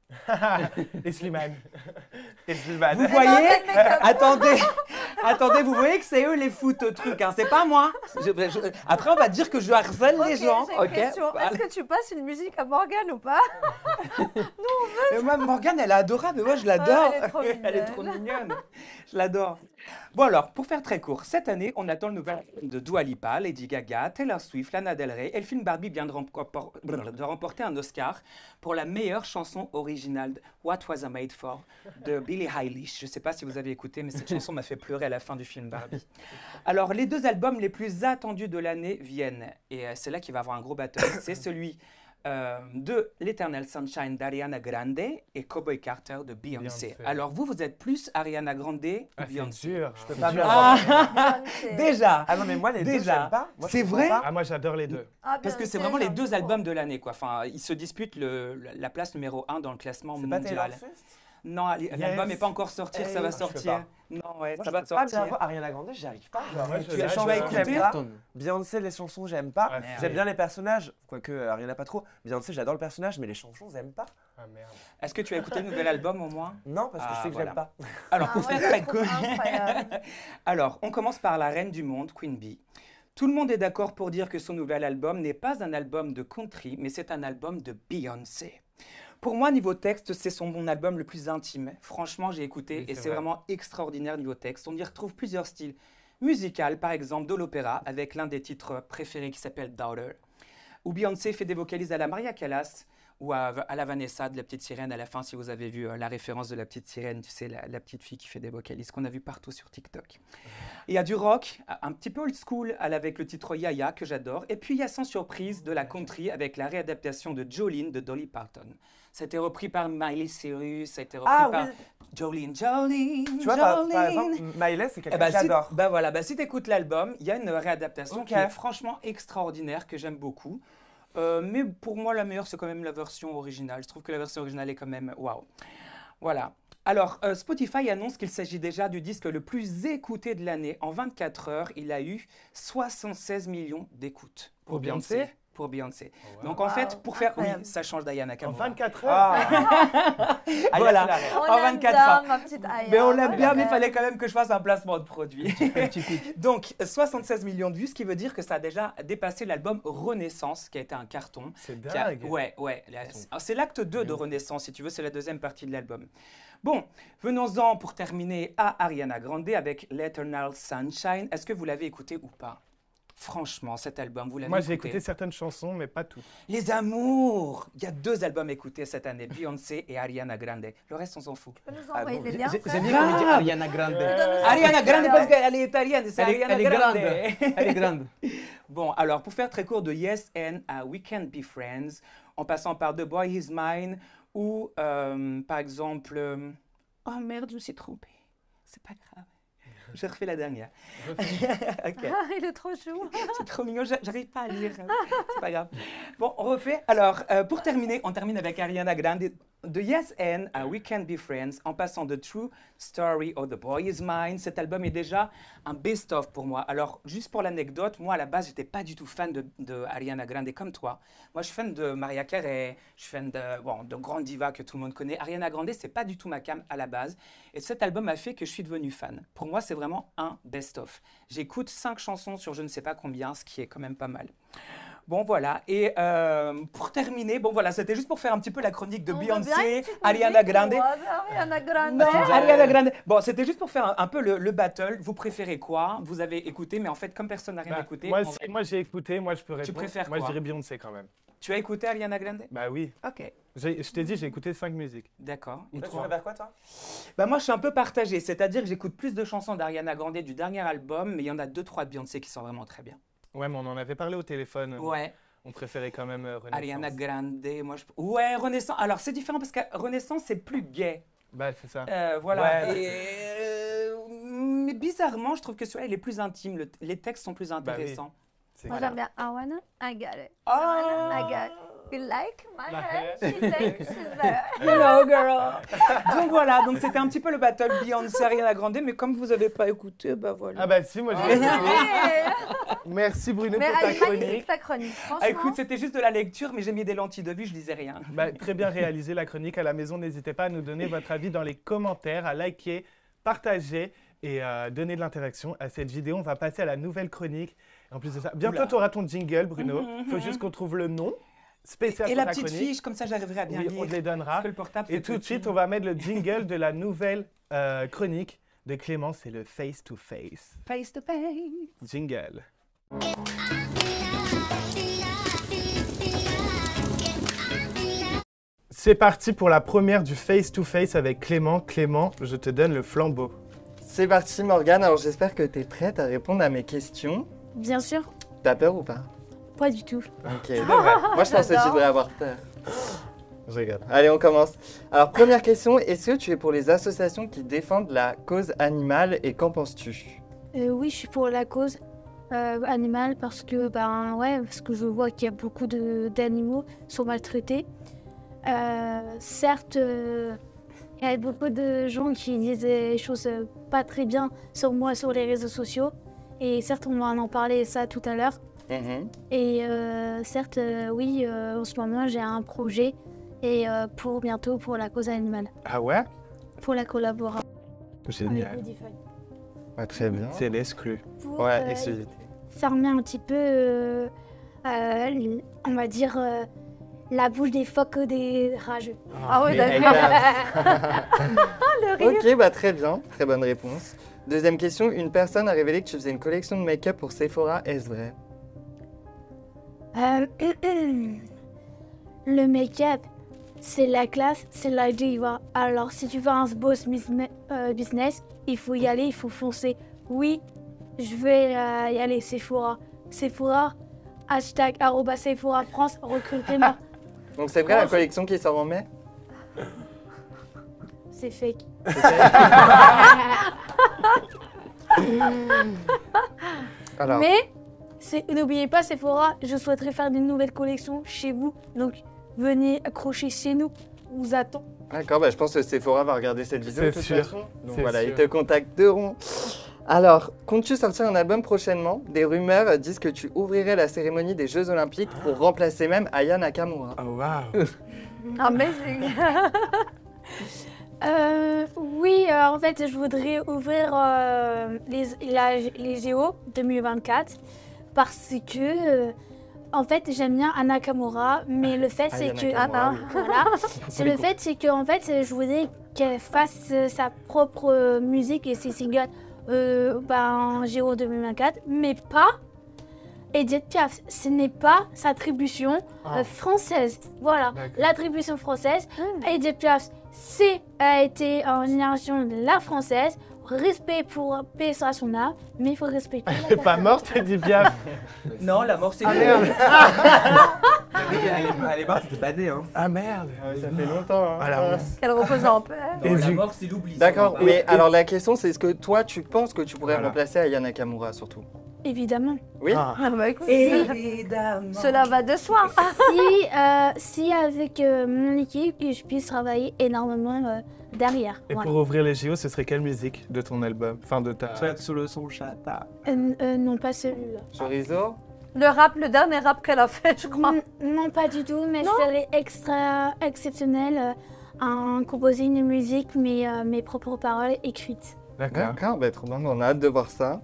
Et Slimane. Et Sylvain. Vous voyez Attendez, attendez, vous voyez que c'est eux les foot trucs, hein, c'est pas moi. Je- je- après, on va dire que je harcèle Ok, les gens. j'ai une ok question. Voilà. Est-ce que tu passes une musique à Morgane ou pas? Mais moi, Morgane, elle est adorable, mais moi, je l'adore. Ah, elle est trop Elle est trop mignonne. Je l'adore. Bon alors, pour faire très court, cette année, on attend le nouvel album de Dua Lipa, Lady Gaga, Taylor Swift, Lana Del Rey. Et le film Barbie vient de, rempor- de remporter un Oscar pour la meilleure chanson originale, What Was I Made For, de Billie Eilish. Je ne sais pas si vous avez écouté, mais cette chanson m'a fait pleurer à la fin du film Barbie. Alors, les deux albums les plus attendus de l'année viennent. Et euh, c'est là qu'il va y avoir un gros battle. C'est celui euh, de l'Eternal Sunshine d'Ariana Grande et Cowboy Carter de Beyoncé. Beyoncé. Alors vous, vous êtes plus Ariana Grande ou Ah, c'est Beyoncé? dur. Je peux c'est pas dur. me Ah, Beyoncé. déjà Ah non, mais moi, les deux, Déjà. j'aime pas. Moi, je C'est comprends vrai pas. Ah, moi, j'adore les deux. Ah, Parce que c'est Beyoncé, vraiment les j'aime deux trop. albums de l'année, quoi. Enfin, ils se disputent le, la- la place numéro un dans le classement C'est pas Taylor mondial. Swift? Non, ali- l'album n'est pas encore sorti, Eh, ça va je peux sortir. pas. Non, ouais, Moi, ça je va peux pas bien sortir. voir Ariana Grande, j'y arrive pas. Ah, moi, je- Tu là, les je- chansons, vas j'aime écouter pas. Tonne. Beyoncé, les chansons, j'aime pas. Ah, Merde. J'aime bien les personnages, quoique euh, Ariana pas trop. Beyoncé, j'adore le personnage, mais les chansons, j'aime pas. Ah, merde. Est-ce que tu as écouté le nouvel album au moins? Non, parce que Ah, je sais que voilà. j'aime pas. Alors, Ah, pour moi, faire je la très trouve court. incroyable. Alors, on commence par la reine du monde, Queen Bee. Tout le monde est d'accord pour dire que son nouvel album n'est pas un album de country, mais c'est un album de Beyoncé. Pour moi, niveau texte, c'est son bon album le plus intime. Franchement, j'ai écouté Oui, et c'est c'est vrai. vraiment extraordinaire niveau texte. On y retrouve plusieurs styles. Musical, par exemple, de l'opéra, avec l'un des titres préférés qui s'appelle Daughter. Où Beyoncé fait des vocalises à la Maria Callas ou à, à la Vanessa de La Petite Sirène à la fin, si vous avez vu euh, la référence de La Petite Sirène, tu sais, la, la petite fille qui fait des vocalises qu'on a vu partout sur TikTok. Il y a du rock, un petit peu old school, avec le titre Yaya, que j'adore. Et puis il y a sans surprise de la country avec la réadaptation de Jolene de Dolly Parton. Ça a été repris par Miley Cyrus, ça a été repris Ah par oui. Jolene, Jolene, Tu vois, par, Jolene. par exemple, Miley, c'est Eh quelqu'un ben, que si, j'adore. bah voilà, bah si tu écoutes l'album, il y a une réadaptation Ok. qui est franchement extraordinaire, que j'aime beaucoup. Euh, mais pour moi, la meilleure, c'est quand même la version originale. Je trouve que la version originale est quand même waouh. Voilà. Alors, euh, Spotify annonce qu'il s'agit déjà du disque le plus écouté de l'année. En vingt-quatre heures, il a eu soixante-seize millions d'écoutes. Pour Beyoncé Pour Beyoncé. Oh, wow. Donc en fait, Wow, pour faire... Oui, incroyable. ça change d'Aya En Nakamura. vingt-quatre heures. Ah. Voilà. Aya, c'est la reine. On En l'aime vingt-quatre bien, heures. ma petite Aya. Mais on l'aime bien, Voilà. mais il fallait quand même que je fasse un placement de produit. Donc, soixante-seize millions de vues, ce qui veut dire que ça a déjà dépassé l'album Renaissance, qui a été un carton. C'est Qui a- dingue. Ouais, ouais. la- C'est l'acte deux de Renaissance, si tu veux, c'est la deuxième partie de l'album. Bon, venons-en pour terminer à Ariana Grande avec l'Eternal Sunshine. Est-ce que vous l'avez écouté ou pas? Franchement, cet album, vous l'avez Moi, écouté? j'ai écouté certaines chansons, mais pas toutes. Les Amours. Il y a deux albums écoutés cette année, Beyoncé et Ariana Grande. Le reste, on s'en fout. Tu peux nous Ah envoyer bon, les j'ai- liens, J'ai frère? j'ai bien comment dire Ariana Grande. Ariana Grande parce qu'elle est italienne, c'est Elle est, Ariana elle est Grande. grande. Elle est grande. Bon, alors pour faire très court, de Yes and à We Can't Be Friends, en passant par The Boy Is Mine, ou euh, par exemple... euh, Oh merde, je me suis trompée. C'est pas grave. Je refais la dernière. Ok. Ah, il est trop chou. C'est trop mignon, j'a- j'arrive pas à lire. C'est pas grave. Bon, on refait. Alors, euh, pour terminer, on termine avec Ariana Grande. De Yes and à We Can Be Friends, en passant de True Story ou The Boy Is Mine, cet album est déjà un best-of pour moi. Alors, juste pour l'anecdote, moi à la base, j'étais pas du tout fan de, de Ariana Grande comme toi. Moi, je suis fan de Mariah Carey, je suis fan de, bon, de grandes divas que tout le monde connaît. Ariana Grande, c'est pas du tout ma cam à la base. Et cet album a fait que je suis devenu fan. Pour moi, c'est vraiment un best-of. J'écoute cinq chansons sur je ne sais pas combien, ce qui est quand même pas mal. Bon, voilà. Et euh, pour terminer, bon, voilà, c'était juste pour faire un petit peu la chronique de On veut bien une Beyoncé, petite Ariana musique, Grande. moi, Ariana Grande. Non, Ariana Grande. Bon, c'était juste pour faire un, un peu le, le battle. Vous préférez quoi? Vous avez écouté, mais en fait, comme personne n'a rien Bah, écouté, moi, on si- va- moi, j'ai écouté, moi, je peux répondre. préfères Moi, je quoi? dirais Beyoncé quand même. tu as écouté Ariana Grande? Bah oui. Ok, J'ai- Je t'ai dit, j'ai écouté cinq musiques. d'accord. Et Toi, tu toi? préfères quoi, toi? Bah moi, je suis un peu partagé. C'est-à-dire que j'écoute plus de chansons d'Ariana Grande du dernier album, mais il y en a deux, trois de Beyoncé qui sont vraiment très bien. Ouais, mais on en avait parlé au téléphone. Ouais. On préférait quand même euh, Renaissance. Ariana Grande, moi je... Ouais, Renaissance. Alors c'est différent parce que Renaissance c'est plus gay. Bah, c'est ça. Euh, voilà. Ouais. Et, euh, mais bizarrement, je trouve que celui-là il est plus intime. Le- les textes sont plus Bah oui. intéressants. C'est Moi, clair. j'aime bien I wanna, I got it. Oh, I got it. You like my hair? She thinks she's better. hello girl. Donc voilà, donc c'était un petit peu le battle Beyoncé Ariana Grande, mais comme vous avez pas écouté, bah voilà. Ah bah si, moi j'ai écouté. Hey. Merci Bruno Mais pour ta elle est magnifique chronique. ta chronique, franchement. Ah, écoute, c'était juste de la lecture, mais j'ai mis des lentilles de vue, je lisais rien. Bah, très bien réalisé la chronique à la maison. N'hésitez pas à nous donner votre avis dans les commentaires, à liker, partager et euh, donner de l'interaction à cette vidéo. On va passer à la nouvelle chronique. Et en plus de ça, bientôt Oula. tu auras ton jingle, Bruno. Mhm, Il faut mhm. juste qu'on trouve le nom spécial Et pour la ta petite chronique. fiche, comme ça j'arriverai à bien Oui, lire. on te les donnera. Parce que le portable, Et c'est tout de petit. suite, on va mettre le jingle de la nouvelle euh, chronique de Clément. C'est le Face to Face. Face to face. Jingle. C'est parti pour la première du Face to Face avec Clément. Clément, je te donne le flambeau. C'est parti Morgane, alors j'espère que tu es prête à répondre à mes questions. Bien sûr. T'as peur ou pas? pas du tout. Ok, moi je pense que tu devrais avoir peur. Je rigole. Allez, on commence. Alors, première question, est-ce que tu es pour les associations qui défendent la cause animale et qu'en penses-tu? Euh, oui, je suis pour la cause euh, animale parce que, ben, ouais, parce que je vois qu'il y a beaucoup de- d'animaux qui sont maltraités. Euh, certes, euh, il y a beaucoup de gens qui disent des choses euh, pas très bien sur moi sur les réseaux sociaux. Et certes, on va en parler ça tout à l'heure. Mhm. Et euh, certes, euh, oui, euh, en ce moment, j'ai un projet et euh, pour bientôt pour la cause animale, Ah ouais? pour la collaboration avec Génial. Modify. Ouais, très bien. C'est l'exclu. Pour Ouais, euh, exclusivité. fermer un petit peu, euh, euh, l- on va dire, euh, la bouche des phoques des rageux. Ah oui, Mais d'accord. exact. Ok, bah très bien, très bonne réponse. Deuxième question, une personne a révélé que tu faisais une collection de make-up pour Sephora, est-ce vrai? Euh, le make-up, c'est la classe, c'est la diva. Alors, si tu veux un boss business, euh, business, il faut y aller, il faut foncer. Oui, je vais euh, y aller, Sephora. Sephora, hashtag arroba Sephora France, recrutez-moi. Donc c'est vrai la collection qui sort en mai? C'est fake. Alors, Mais c'est- n'oubliez pas, Sephora, je souhaiterais faire des nouvelles collections chez vous. Donc, venez accrocher chez nous. On vous attend. d'accord, bah, je pense que Sephora va regarder cette vidéo de C'est toute sûr, façon. Donc c'est voilà, sûr. ils te contacteront. Alors, comptes-tu sortir un album prochainement? Des rumeurs disent que tu ouvrirais la cérémonie des Jeux Olympiques pour remplacer même Aya Nakamura. Oh waouh. Amazing. Euh, oui, euh, en fait, je voudrais ouvrir euh, les, la- les Géo deux mille vingt-quatre parce que, euh, en fait, j'aime bien Anna Nakamura, mais le fait, c'est Aya que... Nakamura, oui. Voilà. C'est le fait, c'est que, en fait, je voudrais qu'elle fasse euh, sa propre euh, musique et ses singles euh, ben, en Géo deux mille vingt-quatre, mais pas Edith Piaf. Ce n'est pas sa attribution Ah. euh, française. Voilà, D'accord. l'attribution française. Edith Piaf, c'est a été en génération de la française. Respect pour paix à son âme, mais il faut respecter la T'es pas personne. morte, t'es dit bien. Non, la mort c'est Ah cool. merde. Elle est- elle est morte, c'était badé, hein. Ah merde. Ça fait longtemps. hein. Ah, la honte. Qu'elle repose en paix. Et Non, la vu- mort c'est l'oubli. D'accord, c'est mais alors la question c'est est-ce que toi tu penses que tu pourrais Voilà. remplacer Aya Nakamura surtout? Évidemment. Oui. Ah. Ah bah écoute, Évidemment. cela va de soi. si, euh, si avec euh, mon équipe, que je puisse travailler énormément euh, derrière. Et Voilà. pour ouvrir les J O, ce serait quelle musique de ton album? Enfin, de ta. Soit sous le son chata. Euh, euh, non, pas celui-là. Chorizo? Le rap, le dernier rap qu'elle a fait, je crois. Non, non, pas du tout, mais je ferais extra exceptionnel euh, en composer une musique, mais euh, mes propres paroles écrites. D'accord. D'accord, bah, trop bien, on a hâte de voir ça.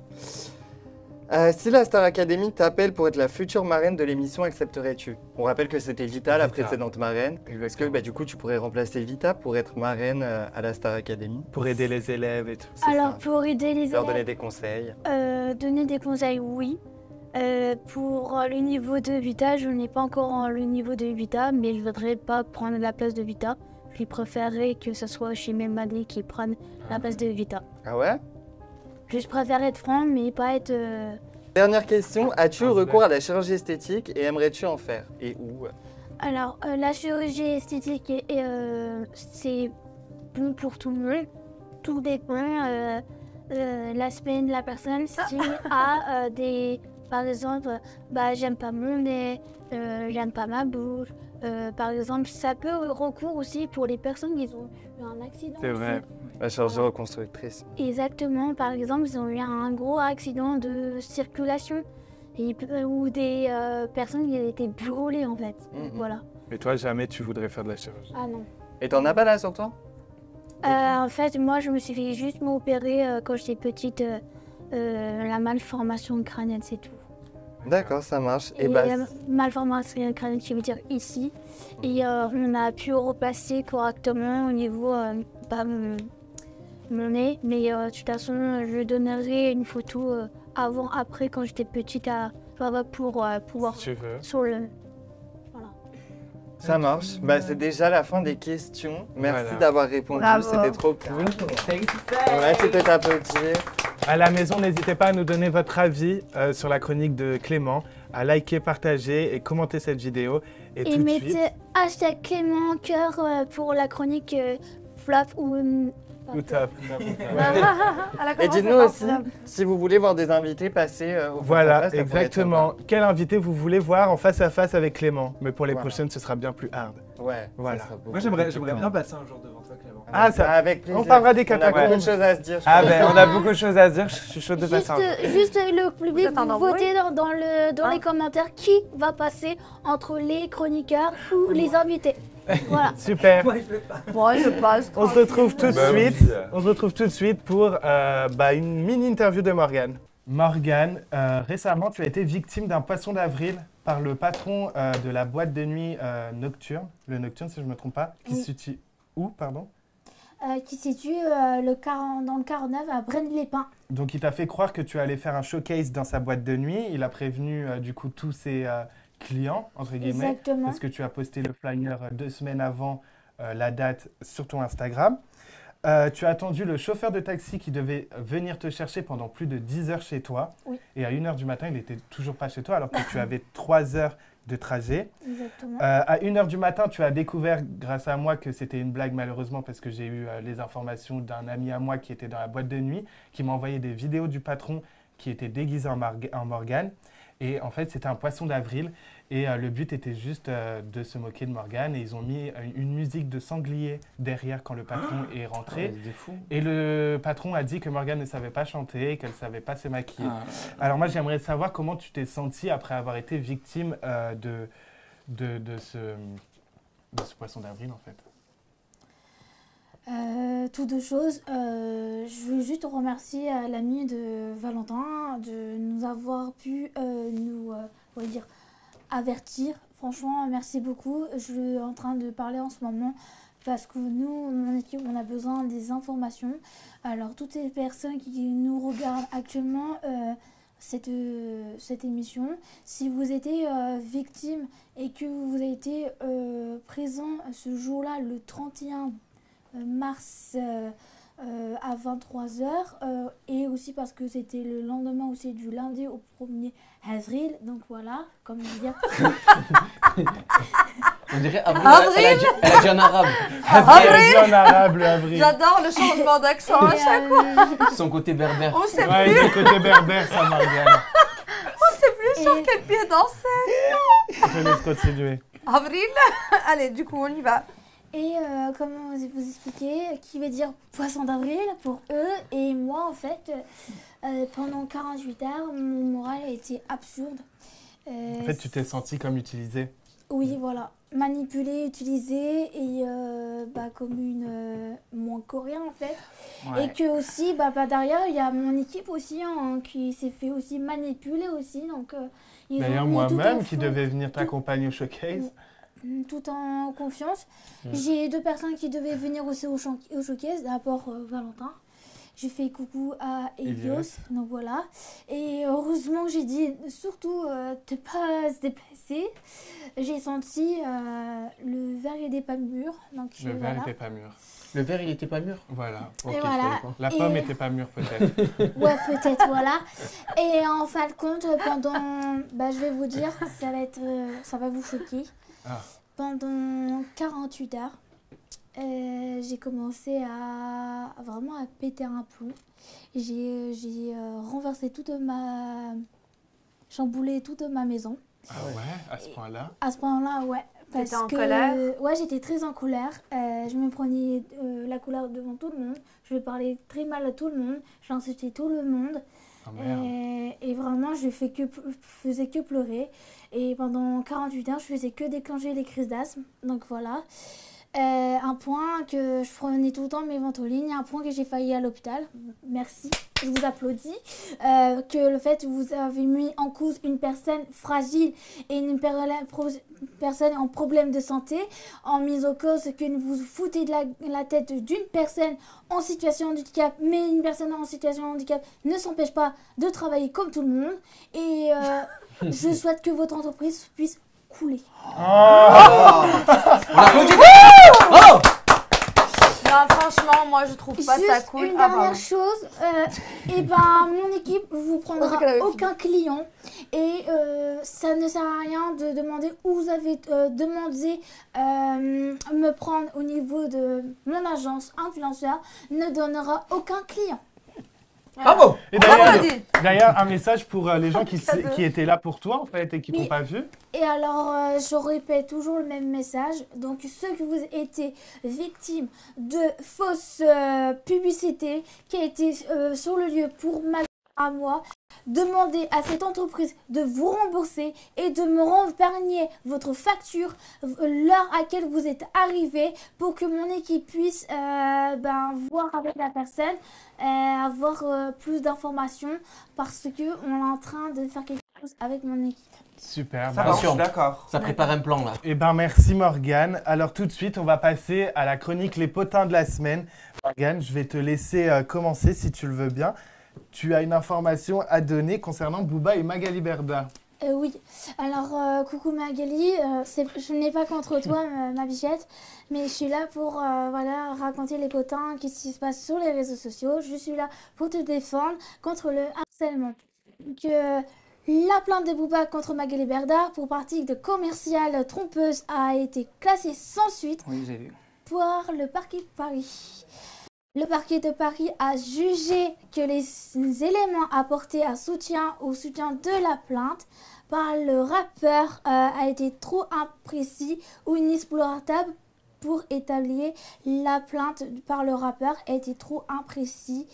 Euh, si la Star Academy t'appelle pour être la future marraine de l'émission, accepterais-tu? On rappelle que c'était Vita, la Vita. précédente marraine. Est-ce que Exactement. bah, du coup tu pourrais remplacer Vita pour être marraine euh, à la Star Academy? Pour aider les élèves et tout. c'est Alors, ça. pour aider les Leur élèves, donner des conseils. euh, donner des conseils, oui. Euh, pour euh, le niveau de Vita, je n'ai pas encore euh, le niveau de Vita, mais je ne voudrais pas prendre la place de Vita. Je préférerais que ce soit chez Memadi qui prenne la place de Vita. Ah ouais? Je préfère être franc, mais pas être... euh, Dernière question, as-tu Ah, recours à la chirurgie esthétique et aimerais-tu en faire? Et où? Alors, euh, la chirurgie esthétique, est- est, euh, c'est bon pour tout le monde. Tout dépend euh, euh, l'aspect de la personne. Si a euh, des... Par exemple, bah, j'aime pas mon nez, euh, j'aime pas ma bouche. Euh, par exemple, ça peut recours aussi pour les personnes qui ont eu un accident. C'est aussi. vrai. La chirurgie reconstructrice. Exactement. Par exemple, ils ont eu un gros accident de circulation. Et, euh, ou des euh, personnes qui étaient brûlées en fait. Mhm. Voilà. Mais toi, jamais tu voudrais faire de la chirurgie. Ah non. Et t'en as pas là sur toi? Euh, en fait, moi, je me suis fait juste m'opérer euh, quand j'étais petite. euh, euh, la malformation crânienne, c'est tout. D'accord, ça marche. Et Et bah, la malformation crânienne, qui veut dire ici. Et euh, on a pu replacer correctement au niveau euh, bah, mon, mon nez. Mais euh, de toute façon, je donnerai une photo euh, avant-après quand j'étais petite à Papa pour euh, pouvoir Si tu veux. sur le. ça marche. Bah, c'est déjà la fin des questions. Merci Voilà. d'avoir répondu, Bravo. c'était trop cool. Thank you. Ouais, tu peux t'applaudir. À la maison, n'hésitez pas à nous donner votre avis euh, sur la chronique de Clément, à liker, partager et commenter cette vidéo. Et, Et tout de mettez suite, hashtag Clément cœur euh, pour la chronique euh, flop ou... euh, tout top. Elle a Et commencé dites-nous par aussi ça. si vous voulez voir des invités passer euh, au Voilà, face-à-face, ça pourrait être exactement. Quel invité vous voulez voir en face à face avec Clément? Mais pour les Voilà. prochaines, ce sera bien plus hard. sympa. Ouais, Voilà. ça sera beaucoup Moi, j'aimerais plus j'aimerais cool. bien passer un jour devant toi, Clément. Ah, ça- Avec plaisir. on parlera des On a catacombes. beaucoup de choses à se dire. je Ah pense. ben, on a beaucoup de choses à se dire. Je suis chaud de Juste, passer un jour. juste le public, êtes en vous embrouille votez dans, dans le, dans Hein les commentaires qui va passer entre les chroniqueurs ou les invités. Voilà. Super. Moi, je passe. On se retrouve tout de Bah oui. suite. On se retrouve tout de suite pour euh, bah, une mini interview de Morgane. Morgane, euh, récemment, tu as été victime d'un poisson d'avril par le patron euh, de la boîte de nuit euh, Nocturne, le Nocturne si je ne me trompe pas, qui Oui. se situe où, pardon? Euh, qui se situe euh, le quarante dans le quarante-neuf à Braine-les-Pins. Donc il t'a fait croire que tu allais faire un showcase dans sa boîte de nuit. Il a prévenu euh, du coup tous ses euh, clients, entre guillemets, Exactement. parce que tu as posté le flyer euh, deux semaines avant euh, la date sur ton Instagram. Euh, tu as attendu le chauffeur de taxi qui devait venir te chercher pendant plus de dix heures chez toi. Oui. Et à une heure du matin, il n'était toujours pas chez toi alors que tu avais trois heures de trajet. Exactement. Euh, à une heure du matin, tu as découvert, grâce à moi, que c'était une blague, malheureusement, parce que j'ai eu euh, les informations d'un ami à moi qui était dans la boîte de nuit, qui m'a envoyé des vidéos du patron qui était déguisé en, Marg- en Morgane. Et en fait, c'était un poisson d'avril. Et euh, le but était juste euh, de se moquer de Morgane. Et ils ont mis euh, une musique de sanglier derrière quand le patron est rentré. Des fous. Et le patron a dit que Morgane ne savait pas chanter, qu'elle ne savait pas se maquiller. Ah. Alors moi, j'aimerais savoir comment tu t'es sentie après avoir été victime euh, de, de, de, ce, de ce poisson d'avril, en fait. Euh, tout deux choses. Euh, je veux juste remercier euh, l'ami de Valentin de nous avoir pu euh, nous euh, on va dire, avertir. Franchement, merci beaucoup. Je suis en train de parler en ce moment parce que nous, mon équipe, on a besoin des informations. Alors, toutes les personnes qui nous regardent actuellement euh, cette, euh, cette émission, si vous étiez euh, victime et que vous avez été euh, présent ce jour-là, le trente et un mars euh, euh, à vingt-trois heures euh, et aussi parce que c'était le lendemain aussi du lundi au premier avril, donc voilà, comme je dire. On dirait avril. Avril Elle, elle a dit, elle a dit en arabe. Elle a dit en arabe, le avril. J'adore le changement d'accent à Et, chaque euh, Son côté berbère. On sait Ouais, plus, du côté berbère, ça, Morgane. on sait plus sur et- quel pied danser. Je laisse continuer. Avril. Allez, du coup, on y va. Et euh, comment vous vous expliquer, qui veut dire poisson d'avril pour eux. Et moi, en fait, euh, pendant quarante-huit heures, mon moral a été absurde. Euh, En fait, tu t'es sentie comme utilisée. Oui, voilà. Manipulée, utilisée et euh, bah, comme une euh, moins coréen en fait. Ouais. Et que aussi, bah, bah, derrière, il y a mon équipe aussi hein, qui s'est fait aussi manipuler aussi. Donc, euh, ils D'ailleurs, ont mis tout moi-même, en qui faux- devais venir t'accompagner au showcase. tout en confiance. Mm. J'ai deux personnes qui devaient venir aussi au, chan- au showcase. D'abord euh, Valentin. J'ai fait coucou à Elios, Elios. donc voilà. Et heureusement, j'ai dit surtout euh, de pas se déplacer. J'ai senti euh, le verre n'était pas mûr, donc Le euh, verre voilà. n'était pas mûr. Le verre, il était pas mûr. Voilà. Ok, Et je voilà. savais pas. La Et- pomme n'était pas mûre, peut-être. Ouais, peut-être, voilà. Et en fin de compte, pendant, bah, je vais vous dire, ça va être, euh, ça va vous choquer. Ah. Pendant quarante-huit heures, euh, j'ai commencé à, à vraiment à péter un plomb. J'ai, j'ai euh, renversé toute ma, chamboulé toute ma maison. Ah ouais, à ce point-là. À ce moment-là, ouais. Parce T'étais en que, colère? Ouais, j'étais très en colère. Euh, je me prenais euh, la colère devant tout le monde. Je parlais très mal à tout le monde. J'insultais tout le monde. Oh merde. Et, et vraiment, je fais que, faisais que pleurer. Et pendant quarante-huit heures, je faisais que déclencher les crises d'asthme. Donc voilà. Euh, un point que je prenais tout le temps mes Ventolines. Un point que j'ai failli à l'hôpital. Merci, je vous applaudis. Euh, que le fait que vous avez mis en cause une personne fragile et une per- pro- personne en problème de santé, en mise en cause que vous foutez de la, la tête d'une personne en situation de handicap, mais une personne en situation de handicap ne s'empêche pas de travailler comme tout le monde. Et euh, je souhaite que votre entreprise puisse couler. On applaudit. Oh Non, franchement, moi je trouve pas ça Juste cool. une Ah, dernière pardon. chose, euh, et ben mon équipe vous On sait prendra qu'elle avait aucun client et euh, ça ne sert à rien de demander où vous avez euh, demandé euh, me prendre au niveau de mon agence influenceur, ne donnera aucun client. Bravo. Et Bravo, d'ailleurs, Adi. d'ailleurs, un message pour euh, les gens qui, Cadeau. qui étaient là pour toi en fait et qui t'ont Oui. pas vu. Et alors, euh, je répète toujours le même message. Donc, ceux que vous étiez victimes de fausses euh, publicités qui a été euh, sur le lieu pour mal à moi, demandez à cette entreprise de vous rembourser et de me renverser votre facture, euh, l'heure à laquelle vous êtes arrivé, pour que mon équipe puisse euh, ben, voir avec la personne, euh, avoir euh, plus d'informations, parce qu'on est en train de faire quelque chose avec mon équipe. Super. Ça bah, va, je suis d'accord. Ça prépare un plan là. Eh ben merci Morgane. Alors tout de suite, on va passer à la chronique Les potins de la semaine. Morgane, je vais te laisser euh, commencer si tu le veux bien. Tu as une information à donner concernant Booba et Magali Berda. Euh, oui, alors euh, coucou Magali, euh, c'est- je n'ai pas contre toi ma, ma bichette, mais je suis là pour euh, voilà, raconter les potins, qu'est-ce qui se passe sur les réseaux sociaux. Je suis là pour te défendre contre le harcèlement. Que la plainte de Booba contre Magali Berda pour pratique commerciale trompeuse a été classée sans suite Oui, j'ai vu. par le parquet de Paris. Le parquet de Paris a jugé que les éléments apportés à soutien au soutien de la plainte par le rappeur euh, a été trop imprécis ou inexploitable pour établir la plainte par le rappeur a été trop imprécis.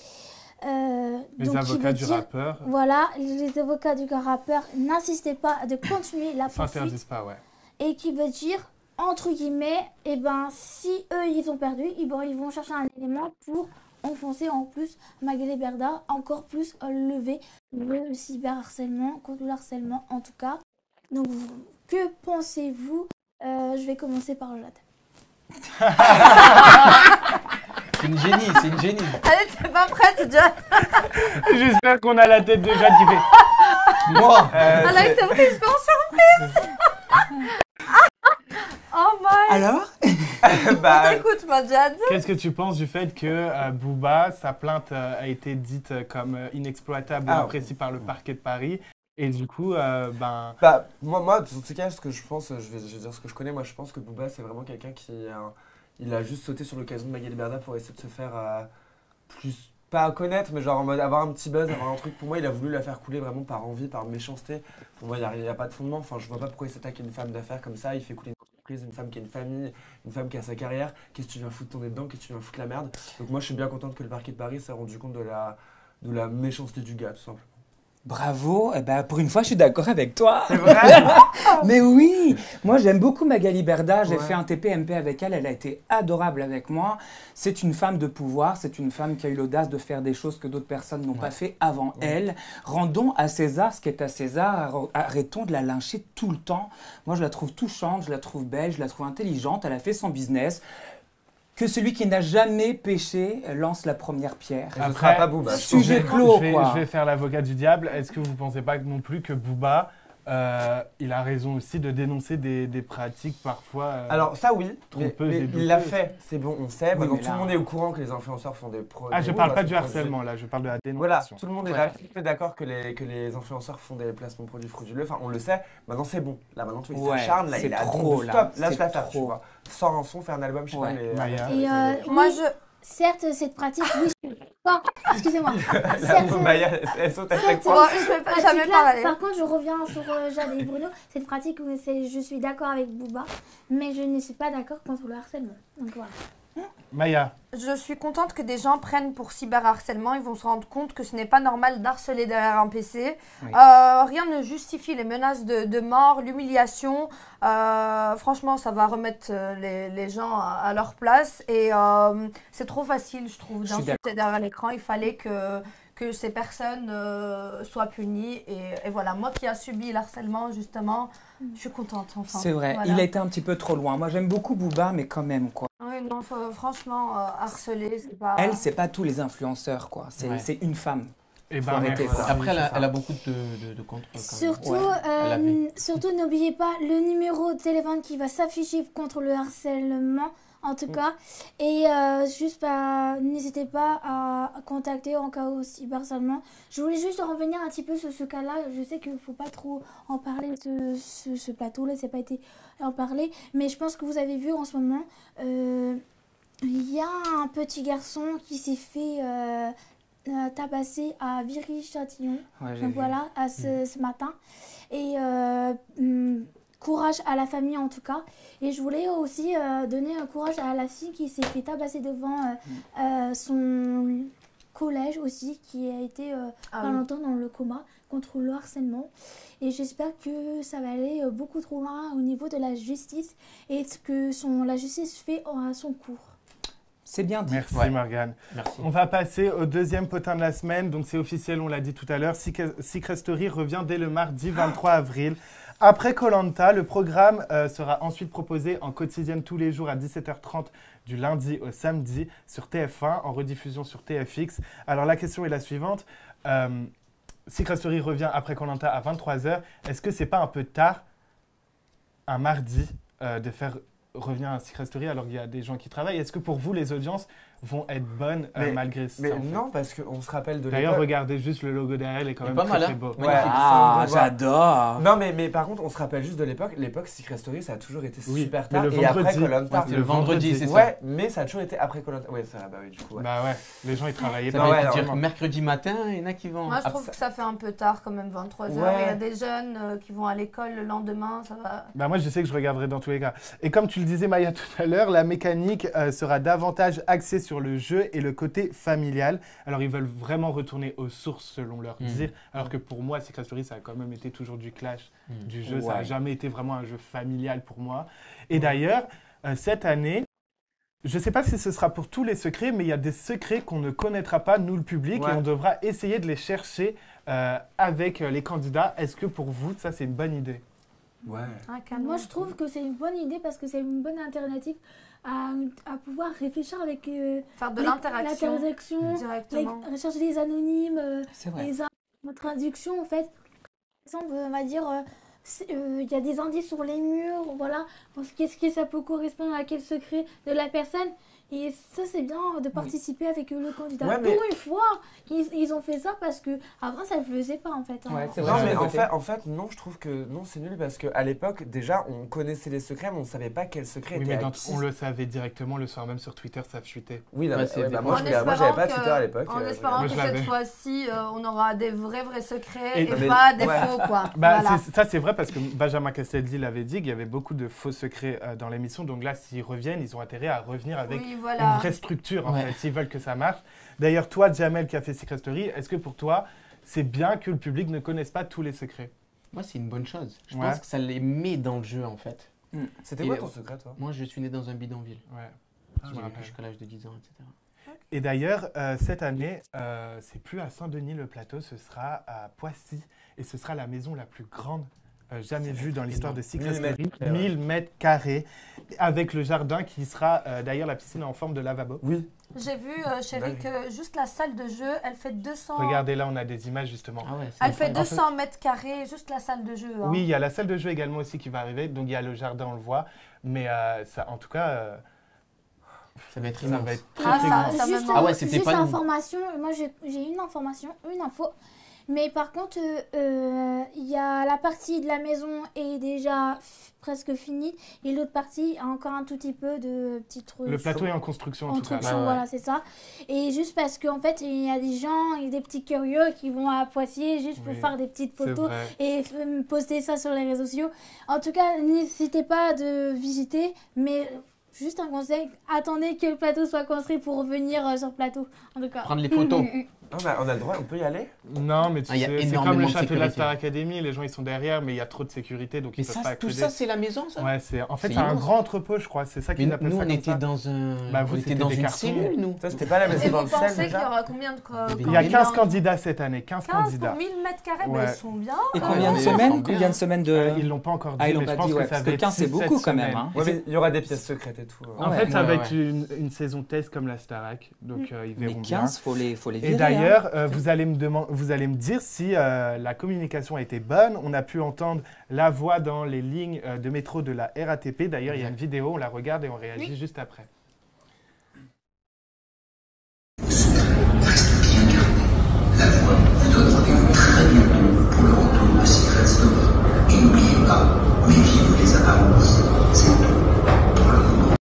Euh, Les donc, qui avocats veut du dire- rappeur Voilà, les avocats du rappeur n'insistaient pas de continuer la poursuite s'interdisent pas, ouais. et qui veut dire, entre guillemets, eh ben, si eux ils ont perdu, eh ben, ils vont chercher un élément pour enfoncer en plus Magali Berda, encore plus euh, lever le cyberharcèlement, contre le harcèlement en tout cas. Donc, vous- que pensez-vous? Euh, Je vais commencer par Jade. C'est une génie, c'est une génie. Allez, t'es pas prête, Jade? J'espère qu'on a la tête de Jade qui fait. Moi. Euh, Elle a été prise en surprise. Oh my. Alors Bah, Écoute, ma Jade. Qu'est-ce que tu penses du fait que euh, Booba, sa plainte euh, a été dite euh, comme euh, inexploitable ou Ah, imprécis par le parquet de Paris et du coup, euh, ben, Bah, moi, moi, en tout cas, ce que je pense, je vais, je vais dire ce que je connais, moi je pense que Booba c'est vraiment quelqu'un qui a, il a juste sauté sur l'occasion de Magali Berda pour essayer de se faire euh, plus, pas connaître, mais genre en mode avoir un petit buzz, avoir un truc. Pour moi, il a voulu la faire couler vraiment par envie, par méchanceté. Pour moi, il n'y a, a pas de fondement, enfin je vois pas pourquoi il s'attaque à une femme d'affaires comme ça, il fait couler une entreprise, une femme qui a une famille, une femme qui a sa carrière. Qu'est-ce que tu viens foutre ton nez dedans, qu'est-ce que tu viens foutre la merde? Donc moi je suis bien contente que le parquet de Paris s'est rendu compte de la, de la méchanceté du gars, tout simplement. Bravo, eh ben, pour une fois je suis d'accord avec toi. C'est vrai. Mais oui, moi j'aime beaucoup Magali Berda, j'ai Ouais. fait un T P M P avec elle, elle a été adorable avec moi. C'est une femme de pouvoir, c'est une femme qui a eu l'audace de faire des choses que d'autres personnes n'ont pas fait avant elle. Rendons à César ce qui est à César, arrêtons de la lyncher tout le temps. Moi je la trouve touchante, je la trouve belle, je la trouve intelligente, elle a fait son business. Que celui qui n'a jamais péché lance la première pierre. Et ce Après, sera pas Booba. Sujet je, clos, je vais, quoi. je vais faire l'avocat du diable. Est-ce que vous ne pensez pas non plus que Booba, euh, il a raison aussi de dénoncer des, des pratiques parfois euh, Alors ça oui, mais, Trompeuse mais et il l'a douteuse. fait, c'est bon, on sait. Oui, Maintenant mais tout là- le monde est au courant que les influenceurs font des pro. Ah, des- je oui, parle bah, pas c'est du produits. harcèlement là, je parle de la Voilà, dénonciation. tout le monde est Ouais. là- d'accord que les, que les influenceurs font des placements de produits frauduleux. Enfin, on le sait. Maintenant c'est bon. Là maintenant tu vois, il Ouais, s'acharne, là c'est il a trop, dit, là. stop, lâche C'est l'affaire, tu trop. vois. Sors un son, fais un album, je sais Ouais. pas. Les, Maya. Et euh, Moi, oui, je. certes, cette pratique, oui, je suis d'accord. Excusez-moi. Certes, Maya, elle saute à chaque Moi, fois. je vais pas Ah, c'est jamais clair. parler. Par contre, je reviens sur euh, Jade et Bruno. Cette pratique, où c'est- je suis d'accord avec Booba, mais je ne suis pas d'accord contre le harcèlement. Donc voilà. Maya, Je suis contente que des gens prennent pour cyberharcèlement. Ils vont se rendre compte que ce n'est pas normal d'harceler derrière un P C. Oui. Euh, rien ne justifie les menaces de, de mort, l'humiliation. Euh, franchement, ça va remettre euh, les, les gens à, à leur place. Et euh, c'est trop facile, je trouve, Je suis d'insulter derrière l'écran. Il fallait que, que ces personnes euh, soient punies. Et, et voilà, moi qui a subi l'harcèlement, justement, je suis contente. Enfin, C'est vrai, voilà. il a été un petit peu trop loin. Moi j'aime beaucoup Booba, mais quand même quoi. Oui, non, faut- franchement, euh, harceler, c'est pas... Elle, c'est pas tous les influenceurs quoi. C'est Ouais. c'est une femme. eh Faut ben, arrêter, merci. quoi. Après, elle a, C'est elle ça. a beaucoup de, de, de contre. quand même. Surtout, Ouais, elle a euh, vu. surtout n'oubliez pas le numéro de téléphone qui va s'afficher contre le harcèlement en tout cas. Et euh, juste, bah, n'hésitez pas à contacter en cas où cyberharcèlement. Je voulais juste revenir un petit peu sur ce cas-là. Je sais qu'il ne faut pas trop en parler de ce, ce plateau-là, ça n'a pas été en parler. Mais je pense que vous avez vu en ce moment, euh, il y a un petit garçon qui s'est fait euh, euh, tabasser à Viry-Châtillon. Ouais, j'ai Donc vu. voilà, à ce, ce matin. Et euh, hum, courage à la famille en tout cas. Et je voulais aussi euh, donner un courage à la fille qui s'est fait tabasser devant euh, euh, son collège aussi, qui a été euh, Ah pas oui. longtemps dans le coma contre le harcèlement. Et j'espère que ça va aller euh, beaucoup trop loin au niveau de la justice et que son, la justice fait à son cours. C'est bien dit. Merci Ouais. Morgane. Merci. On va passer au deuxième potin de la semaine. Donc c'est officiel, on l'a dit tout à l'heure. Secret Secret Story revient dès le mardi vingt-trois avril. Après koh Lanta, le programme euh, sera ensuite proposé en quotidienne tous les jours à dix-sept heures trente du lundi au samedi sur T F un, en rediffusion sur T F X. Alors la question est la suivante. Euh, Secret Story revient après koh Lanta à vingt-trois heures. Est-ce que c'est pas un peu tard, un mardi, euh, de faire revenir un Secret Story alors qu'il y a des gens qui travaillent? Est-ce que pour vous, les audiences vont être bonnes euh, Mais- malgré ça? Mais en fait non, parce qu'on se rappelle de D'ailleurs, l'époque. regardez juste le logo derrière, il est quand Il est même pas très, mal, très hein. beau. Ouais, Magnifique. Ah, on voit. j'adore. Non, mais, mais par contre, on se rappelle juste de l'époque. L'époque, Secret Story, ça a toujours été Oui, super mais tard. le Et après vendredi. koh Lanta. Ouais, C'est le vendredi, c'est ça. Ouais, mais ça a toujours été après koh Lanta. Ouais, ça, bah oui, du coup. Ouais. Bah ouais, les gens ils travaillaient Ça pas. Non, veut ouais, dire vraiment. mercredi matin, il y en a qui vont. Moi, je Ah, trouve ça- que ça fait un peu tard quand même, vingt-trois heures. Ouais. Il y a des jeunes euh, qui vont à l'école le lendemain, ça va. Bah moi je sais que je regarderai dans tous les cas. Et comme tu le disais Maya tout à l'heure, la mécanique euh, sera davantage axée sur le jeu et le côté familial. Alors ils veulent vraiment retourner aux sources selon leur Mhm. dire. Alors que pour moi Secret Story ça a quand même été toujours du clash, Mhm. du jeu. Ça n'a Ouais. jamais été vraiment un jeu familial pour moi. Et d'ailleurs, euh, cette année, je ne sais pas si ce sera pour tous les secrets, mais il y a des secrets qu'on ne connaîtra pas, nous le public, Ouais. et on devra essayer de les chercher euh, avec euh, les candidats. Est-ce que pour vous ça c'est une bonne idée? Ouais. Un canon. Moi, je trouve que c'est une bonne idée parce que c'est une bonne alternative à, à pouvoir réfléchir avec euh, Faire de les- l'interaction l'interaction, les- directement. rechercher les anonymes, euh, C'est vrai. les in- traductions en fait. Par exemple, on va dire, euh, c'est, euh, il y a des indices sur les murs, voilà, parce que qu'est-ce que ça peut correspondre à quel secret de la personne. Et ça, c'est bien de participer avec euh, le candidat. Ouais, mais- Pour une fois, ils, ils ont fait ça parce que avant ça ne le faisait pas en fait. hein. Ouais, c'est Non, vrai. mais d'un en côté. fait, en fait, non, je trouve que non, c'est nul parce qu'à l'époque, déjà, on connaissait les secrets, mais on savait pas quel secret Oui, était mais à dans- qui. on le savait directement le soir même sur Twitter, ça fuitait. Oui, non, Ouais, mais- c'est ouais, des bah, fois- moi, je En regarde- moi, j'avais pas espérant Twitter à que- l'époque. En euh, espérant Moi, que je l'avais. cette fois-ci, euh, on aura des vrais, vrais secrets Et- et, Mais- pas des ouais. faux, quoi. Bah, Voilà. c'est- ça, c'est vrai parce que Benjamin Castaldi l'avait dit qu'il y avait beaucoup de faux secrets euh, dans l'émission. Donc là, s'ils reviennent, ils ont intérêt à revenir avec Oui, une voilà. vraie structure, en Ouais. fait, s'ils veulent que ça marche. D'ailleurs, toi, Jamel, qui a fait Secret Story, est-ce que pour toi, c'est bien que le public ne connaisse pas tous les secrets? Moi, c'est une bonne chose. Je Ouais. pense que ça les met dans le jeu, en fait. C'était Et- quoi ton secret, toi? Moi, je suis né dans un bidonville. Ouais. J'ai me vécu rappelle. jusqu'à l'âge de dix ans, et cetera. Et d'ailleurs, euh, cette année, euh, c'est plus à Saint-Denis-le-Plateau, ce sera à Poissy. Et ce sera la maison la plus grande euh, jamais vue dans l'histoire de Secret mille mètres Story. carrés, ouais. mille mètres carrés, avec le jardin qui sera euh, d'ailleurs la piscine en forme de lavabo. Oui. J'ai vu, euh, chérie, Dingue. que juste la salle de jeu, elle fait deux cents... Regardez, là, on a des images justement. Ah ouais, c'est Elle fait incroyable. deux cents mètres carrés, juste la salle de jeu. hein. Oui, il y a la salle de jeu également aussi qui va arriver. Donc, il y a le jardin, on le voit. Mais euh, ça, en tout cas, euh, Ça va être ça immense. va être très, Ah, très ça- grand. ça me juste manque. Ah ouais, c'était juste pas une- information, moi j'ai j'ai une information, une info. Mais par contre, euh, euh, il y a la partie de la maison est déjà f- presque finie et l'autre partie a encore un tout petit peu de petites Le plateau est en construction, en, en tout cas. construction, Ouais, ouais. voilà, c'est ça. Et juste parce qu'en fait, il y a des gens, et des petits curieux qui vont à Poitiers juste pour Oui, faire des petites C'est photos vrai. et f- poster ça sur les réseaux sociaux. En tout cas, n'hésitez pas de visiter, mais juste un conseil, attendez que le plateau soit construit pour venir euh, sur le plateau. En tout cas. Prendre les photos. Ah, bah, on a le droit, on peut y aller? Non, mais tu Ah, il y a sais, c'est énormément comme le de château de la sécurité. Star Academy. Les gens, ils sont derrière, mais il y a trop de sécurité, donc Mais ils peuvent ça, pas tout accéder. ça, c'est la maison, ça? Ouais, c'est en fait C'est c'est un immense. grand entrepôt, je crois. C'est ça Mais qu'ils appellent nous, ça on comme était ça. dans un. Bah, vous, on c'était était dans des une cartons. cellule, nous. Ça, c'était pas la Et maison dans vous le sel, pensez qu'il y déjà? aura combien de co- Il y Il y a candidats quinze candidats cette année, quinze quinze candidats. pour mille mètres carrés, Ouais. mais ils sont bien. Et quand combien de même. Ouais, semaines bien. Combien de semaines de. Euh, ils l'ont pas encore dit, Ah, ils l'ont mais pas je pense dit, que ouais, ça parce va que être quinze, c'est six, beaucoup sept quand même. semaines. hein. Ouais, mais il y aura des pièces secrètes et tout. En Ouais, fait, ça ouais, va ouais. être une, une saison test comme la Starac, donc euh, ils Mais verront bien. quinze, faut les, faut les Et virer. d'ailleurs, D'ailleurs, euh, vous, allez me deman- vous allez me dire si euh, la communication a été bonne. On a pu entendre la voix dans les lignes euh, de métro de la R A T P. D'ailleurs, il y a une vidéo, on la regarde et on réagit Oui. juste après. La voix vous donne rendez-vous très bientôt pour le retour de Secret Story. Et n'oubliez pas, méfiez-vous des apparences. C'est tout pour le moment.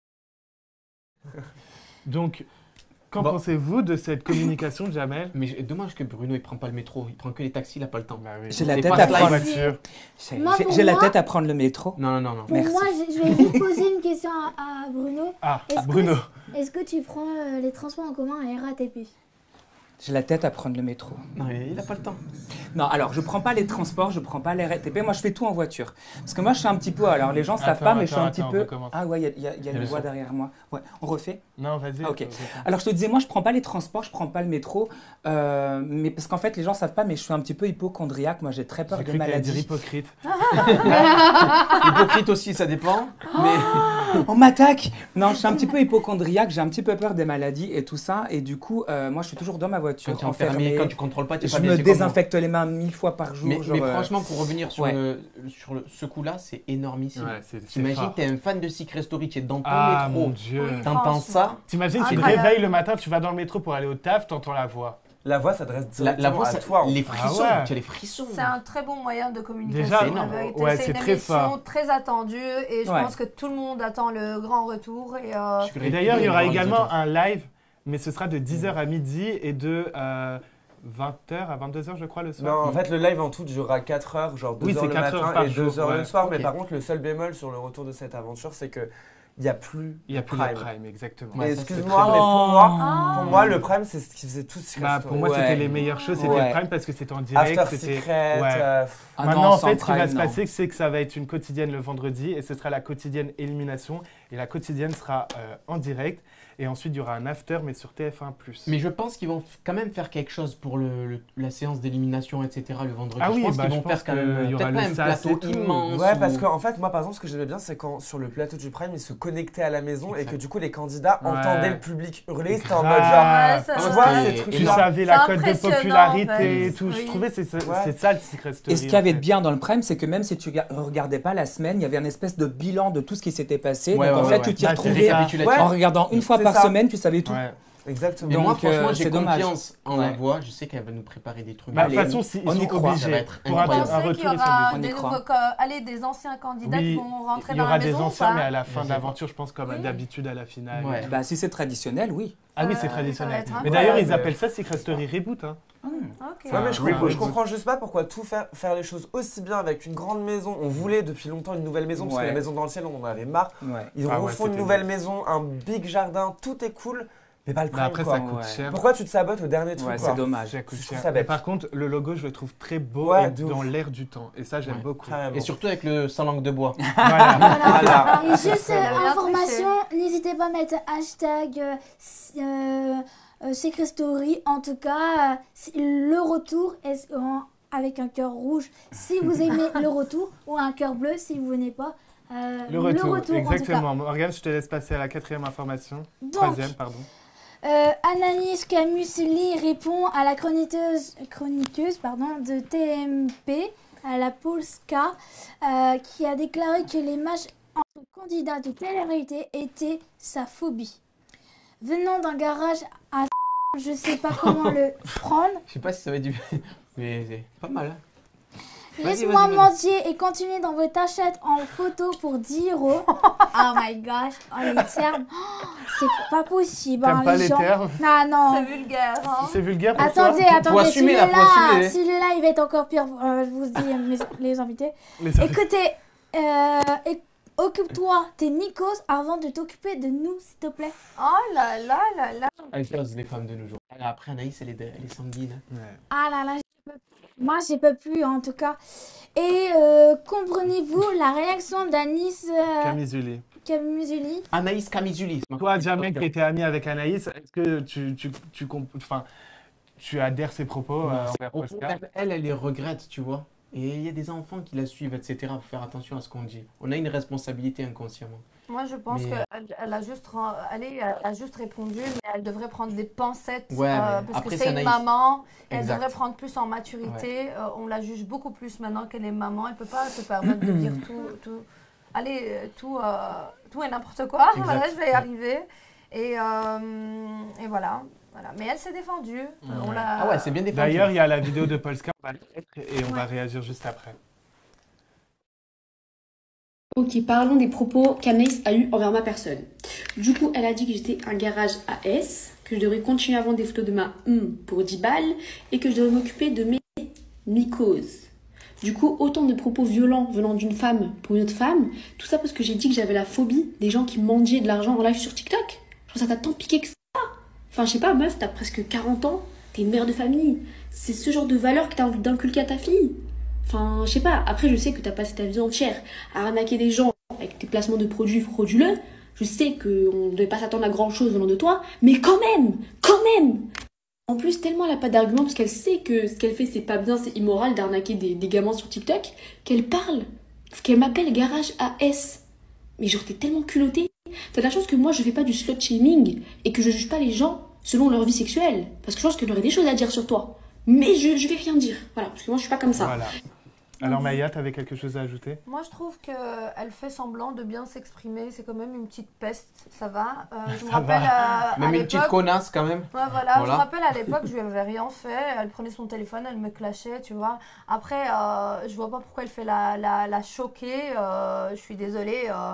Donc, qu'en Bon. pensez-vous de cette communication, Jamel? Mais j- dommage que Bruno il prend pas le métro, il prend que les taxis, il a pas le temps. Bah oui. J'ai la C'est tête pas à live. prendre. voiture. J'ai Moi, j'ai- pour j'ai la moi- tête à prendre le métro. Non, non, non, non. Pour Merci. moi, je, je vais vous poser une question à, à Bruno. Ah, Est-ce que- Bruno. Est-ce que tu prends euh, les transports en commun à R A T P? J'ai la tête à prendre le métro. Non, mais il a pas le temps. Non, alors je prends pas les transports, je prends pas les R A T P, moi je fais tout en voiture. Parce que moi je suis un petit peu, alors les gens savent Attends, pas, mais je suis un attends, petit attends, on peu. recommence. Ah ouais, il y a, il y a- il y a le une voix son. derrière moi. Ouais, on refait. Non, vas-y. Ah, ok. vas-y. Alors je te disais, moi je prends pas les transports, je prends pas le métro, euh, mais parce qu'en fait les gens savent pas, mais je suis un petit peu hypochondriaque, moi j'ai très peur J'ai des cru qu'elle allait dire maladies. hypocrite. Hypocrite aussi, ça dépend. Mais On m'attaque. Non, je suis un petit peu hypochondriaque, j'ai un petit peu peur des maladies et tout ça, et du coup, euh, moi je suis toujours dans ma voiture, quand tu es enfermé, enfermée. quand tu contrôles pas, tu es Je pas bien. me c'est comme moi. désinfecte les mains mille fois par jour. Mais, genre, mais euh, franchement, pour revenir sur, ouais. le, sur le- ce coup-là, c'est énormissime. Ouais, c'est c'est T'imagines, fort. t'es un fan de Secret Story, tu es dans ton Ah, mon métro, Dieu. Oui. t'entends Franchement. ça. T'imagines, tu te Incroyable. réveilles le matin, tu vas dans le métro pour aller au taf, t'entends la voix. La voix s'adresse La, directement la voix, à ça- toi. en les fait. frissons, Ah ouais. tu as les frissons. C'est un très bon moyen de communication. Déjà, la énorme. vérité. Ouais, c'est c'est une très émission fort. très attendue et je Ouais. pense que tout le monde attend le grand retour. Et, euh, Je suis Et d'ailleurs, il y aura grave également audience. un live, mais ce sera de dix heures à midi et de euh, vingt heures à vingt-deux heures, je crois, le soir. Non, en fait, le live en tout durera quatre heures, genre deux Oui, heures c'est le quatre heures matin par et jour, deux heures ouais. le soir. Mais Ok. par contre, le seul bémol sur le retour de cette aventure, c'est que il n'y a plus Il n'y a de plus prime. de prime, exactement. Ouais, Et ça, c'est excuse-moi, très mais bien. pour moi, Ah. pour moi, le prime, c'est ce qui faisait tout Secret Bah, Story. pour moi, Ouais. c'était les meilleures choses, c'était Ouais. le prime parce que c'était en direct. After c'était- Secret, Ouais. euh, Ah Maintenant, non, en sans fait, ce qui va prime, se non. passer, c'est que ça va être une quotidienne le vendredi et ce sera la quotidienne élimination. Et la quotidienne sera euh, en direct. Et ensuite, il y aura un after, mais sur T F un plus. Mais je pense qu'ils vont f- quand même faire quelque chose pour le, le- la séance d'élimination, et cetera le vendredi. Ah oui, je pense bah, qu'ils je vont pense faire quand que même il y aura peut-être pas le un sas plateau et tout. immense. Ouais, ou- parce qu'en fait, moi, par exemple, ce que j'aimais bien, c'est quand sur le plateau du Prime, ils se connectaient à la maison et que du coup, les candidats Ouais. entendaient le public hurler. C'était en Grave. mode genre. ouais, ça- Tu Ah, vois, c'était ces trucs Tu là. savais la C'est cote de impressionnant, popularité en fait. et tout. Je Oui. trouvais que c'est ça, Ouais. c'est ça le Secret Story. Et ce qu'il y avait en de fait. bien dans le Prime, c'est que même si tu ga- regardais pas la semaine, il y avait une espèce de bilan de tout ce qui s'était passé. Ouais, Donc ouais, en ouais, fait, ouais. tu t'y Bah, c'est retrouvais ça. Récapitulatif. Ouais. en regardant une fois C'est par ça. semaine, tu savais tout. Ouais. Exactement. Et moi, Donc, franchement, euh, j'ai c'est dommage. confiance en la Ouais. voix. Je sais qu'elle va nous préparer des trucs. Bah, de Allez, toute façon, si, on ils y sont croit. obligés. Ça va être Pour un, incroyable. un Pensez retour, qu'il y ils sont aura obligés. On y des, croit. nouveaux co- allez, des anciens candidats Oui, qui vont rentrer il y dans aura la des maison. anciens, ou pas mais à la fin Je de sais l'aventure, je pense, comme Oui. d'habitude à la finale. Ouais. Bah, si c'est traditionnel, oui. Ah oui, Ça- c'est ça traditionnel. va être Mais incroyable. d'ailleurs, ils Ouais. appellent ça Secret Story Reboot. Hein. Ok. Ouais, mais je, Ouais, comprends, ouais. je comprends juste pas pourquoi tout faire, faire les choses aussi bien avec une grande maison. On voulait depuis longtemps une nouvelle maison parce Ouais. que la maison dans le ciel, on en avait marre. Ouais. Ils Ah ouais, refont une c'était nouvelle nul. maison, un big jardin, tout est cool, mais pas le Mais prime après, quoi. ça coûte Ouais. cher. Pourquoi tu te sabotes au dernier truc Ouais, quoi c'est dommage. Ça coûte Je trouve cher. ça Mais bête. par contre, le logo, je le trouve très beau Ouais, et de dans ouf. l'air du temps. Et ça, j'aime Ouais. beaucoup. Carrément. Et surtout avec le sans langue de bois. Voilà. Voilà. Et juste euh, Bien information, n'hésitez pas à mettre hashtag euh, s- euh, euh, Secret Story. En tout cas, euh, c'est le retour est en- avec un cœur rouge si vous aimez le retour ou un cœur bleu si vous n'aimez pas. euh, Le retour, en tout cas. exactement. Morgane, je te laisse passer à la quatrième information. Donc, Troisième, pardon. Euh, Anaïs Camusli répond à la chroniqueuse, chroniqueuse pardon, de T M P, à la Polska, euh, qui a déclaré que les matchs entre candidats de télé-réalité étaient sa phobie. Venant d'un garage à je sais pas comment le prendre, Je sais pas si ça va être du. Mais c'est pas mal. Hein. Vas-y, laisse-moi vas-y, vas-y. mentir et continuer dans vos tâchettes en photo pour dix euros. Oh my gosh, oh les termes, oh, c'est pas possible. T'aimes hein, pas les les gens. termes Ah non. C'est vulgaire. Hein. C'est vulgaire pour Attendez, toi attendez, assumer, là, faut celui-là, assumer. celui-là, il va être encore pire, euh, je vous dis, mes- les invités. Les- Écoutez, euh, éc- occupe-toi tes mycoses avant de t'occuper de nous, s'il te plaît. Oh là là là là. Elles osent les femmes de nos jours. Alors après, Anaïs, elle est, de- elle est sanguine. Ouais. Ah là là, je peux- moi, j'ai pas pu, en tout cas. Et euh, comprenez-vous la réaction d'Anis euh, Camizuli. Camusuli? Anaïs Camizuli. Toi, jamais qui étais ami avec Anaïs, est-ce que tu, tu, tu, comp- enfin, tu adhères ses propos euh, envers Au Polska contraire, elle, elle les regrette, tu vois. Et il y a des enfants qui la suivent, et cetera. Il faut faire attention à ce qu'on dit. On a une responsabilité inconsciemment. Moi, je pense Mais- qu'elle elle a, juste ren- allez, elle a juste répondu, mais elle devrait prendre des pincettes Ouais, euh, mais parce après, que c'est c'est une Anaïs. maman. Elle Exact. devrait prendre plus en maturité. Euh, on la juge beaucoup plus maintenant qu'elle est maman. Elle ne peut pas se permettre de dire tout, tout, allez, euh, tout, euh, tout et n'importe quoi. Exact. Voilà, je vais y arriver. Et, euh, et voilà. Voilà. Mais elle s'est défendue. Euh, on l'a- Ah ouais, c'est bien défendu. D'ailleurs, il y a la vidéo de Polska, on va la mettre et on va Ouais. réagir juste après. Ok, parlons des propos qu'Anaïs a eus envers ma personne. Du coup, elle a dit que j'étais un garage A S, que je devrais continuer à vendre des photos de ma hum pour dix balles et que je devrais m'occuper de mes mycoses. Du coup, autant de propos violents venant d'une femme pour une autre femme, tout ça parce que j'ai dit que j'avais la phobie des gens qui mendiaient de l'argent en live sur TikTok. Genre, ça t'a tant piqué que ça. Enfin, je sais pas, meuf, t'as presque quarante ans, t'es une mère de famille. C'est ce genre de valeur que t'as envie d'inculquer à ta fille. Enfin, je sais pas, après je sais que t'as passé ta vie entière à arnaquer des gens avec tes placements de produits frauduleux. Je sais qu'on ne devait pas s'attendre à grand chose venant de toi, mais quand même, quand même. En plus, tellement elle a pas d'argument parce qu'elle sait que ce qu'elle fait c'est pas bien, c'est immoral d'arnaquer des, des gamins sur TikTok, qu'elle parle, parce qu'elle m'appelle Garage A S. Mais genre t'es tellement culottée. T'as de la chance que moi je fais pas du slut shaming et que je juge pas les gens selon leur vie sexuelle, parce que je pense qu'elle aurait des choses à dire sur toi. Mais je, je vais rien dire, voilà, parce que moi je suis pas comme ça. Voilà. Alors Maya, tu avais quelque chose à ajouter? Moi, je trouve qu'elle fait semblant de bien s'exprimer. C'est quand même une petite peste, ça va. Euh, je me Ça va. rappelle à, à Même une petite l'époque- connasse quand même. Ouais, voilà. Je Voilà. me rappelle à l'époque, je lui avais rien fait. Elle prenait son téléphone, elle me clashait, tu vois. Après, euh, je vois pas pourquoi elle fait la, la, la choquer. Euh, je suis désolée. euh,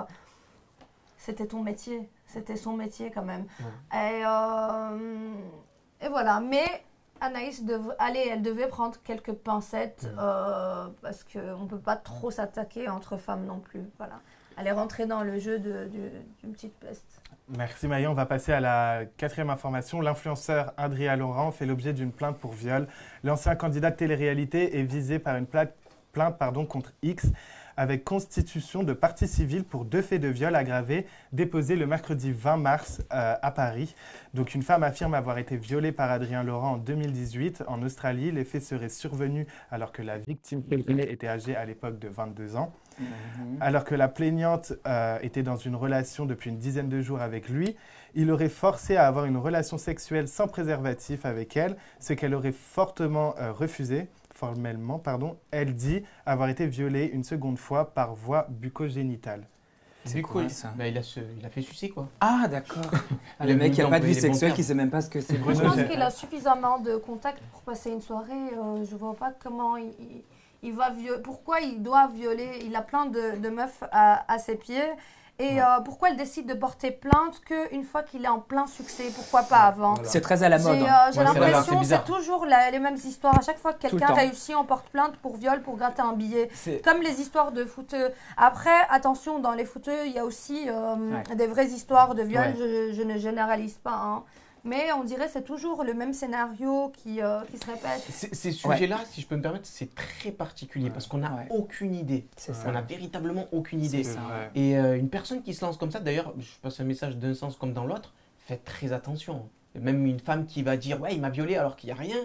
C'était ton métier. C'était son métier quand même. Et, euh, et voilà. Mais Anaïs, dev- allez, elle devait prendre quelques pincettes euh, parce qu'on ne peut pas trop s'attaquer entre femmes non plus. Voilà. Elle est rentrée dans le jeu de- de- d'une petite peste. Merci Maya, on va passer à la quatrième information. L'influenceur Adrien Laurent fait l'objet d'une plainte pour viol. L'ancien candidat de télé-réalité est visé par une plainte, plainte pardon, contre X avec constitution de partie civile pour deux faits de viol aggravés déposés le mercredi vingt mars euh, à Paris. Donc une femme affirme avoir été violée par Adrien Laurent en deux mille dix-huit en Australie. Les faits seraient survenus alors que la victime présumée était âgée à l'époque de vingt-deux ans. Alors que la plaignante euh, était dans une relation depuis une dizaine de jours avec lui, il aurait forcé à avoir une relation sexuelle sans préservatif avec elle, ce qu'elle aurait fortement euh, refusé, formellement, pardon. Elle dit avoir été violée une seconde fois par voie bucco-génitale. C'est Du coup, quoi, il- ça bah, il, a se- il a fait sucer quoi. Ah, d'accord. Ah, Il le a mec qui voulu a pas de vie employer les bons sexuelle, termes. qui sait même pas ce que c'est. Je Bruno, pense j'ai- qu'il a suffisamment de contacts pour passer une soirée. Euh, je vois pas comment il, il, il va violer. Pourquoi il doit violer. Il a plein de, de meufs à, à ses pieds. Et euh, pourquoi elle décide de porter plainte qu'une fois qu'il est en plein succès? Pourquoi pas avant? C'est très à la J'ai mode. euh, hein. j'ai Ouais, c'est l'impression c'est que bizarre. c'est toujours la- les mêmes histoires. À chaque fois que le quelqu'un temps. réussit, on porte plainte pour viol, pour gratter un billet. C'est- Comme les histoires de footeux. Après, attention, dans les footeux, il y a aussi euh, Ouais. des vraies histoires de viol. Ouais. Je, je ne généralise pas. hein. Mais on dirait que c'est toujours le même scénario qui, euh, qui se répète. Ces ces sujets-là, si je peux me permettre, c'est très particulier parce qu'on n'a Ouais. aucune idée. C'est ça. On n'a véritablement aucune idée. C'est ça. vrai. Et euh, une personne qui se lance comme ça, d'ailleurs, je passe un message d'un sens comme dans l'autre, faites très attention. Et même une femme qui va dire ouais, il m'a violé alors qu'il n'y a rien,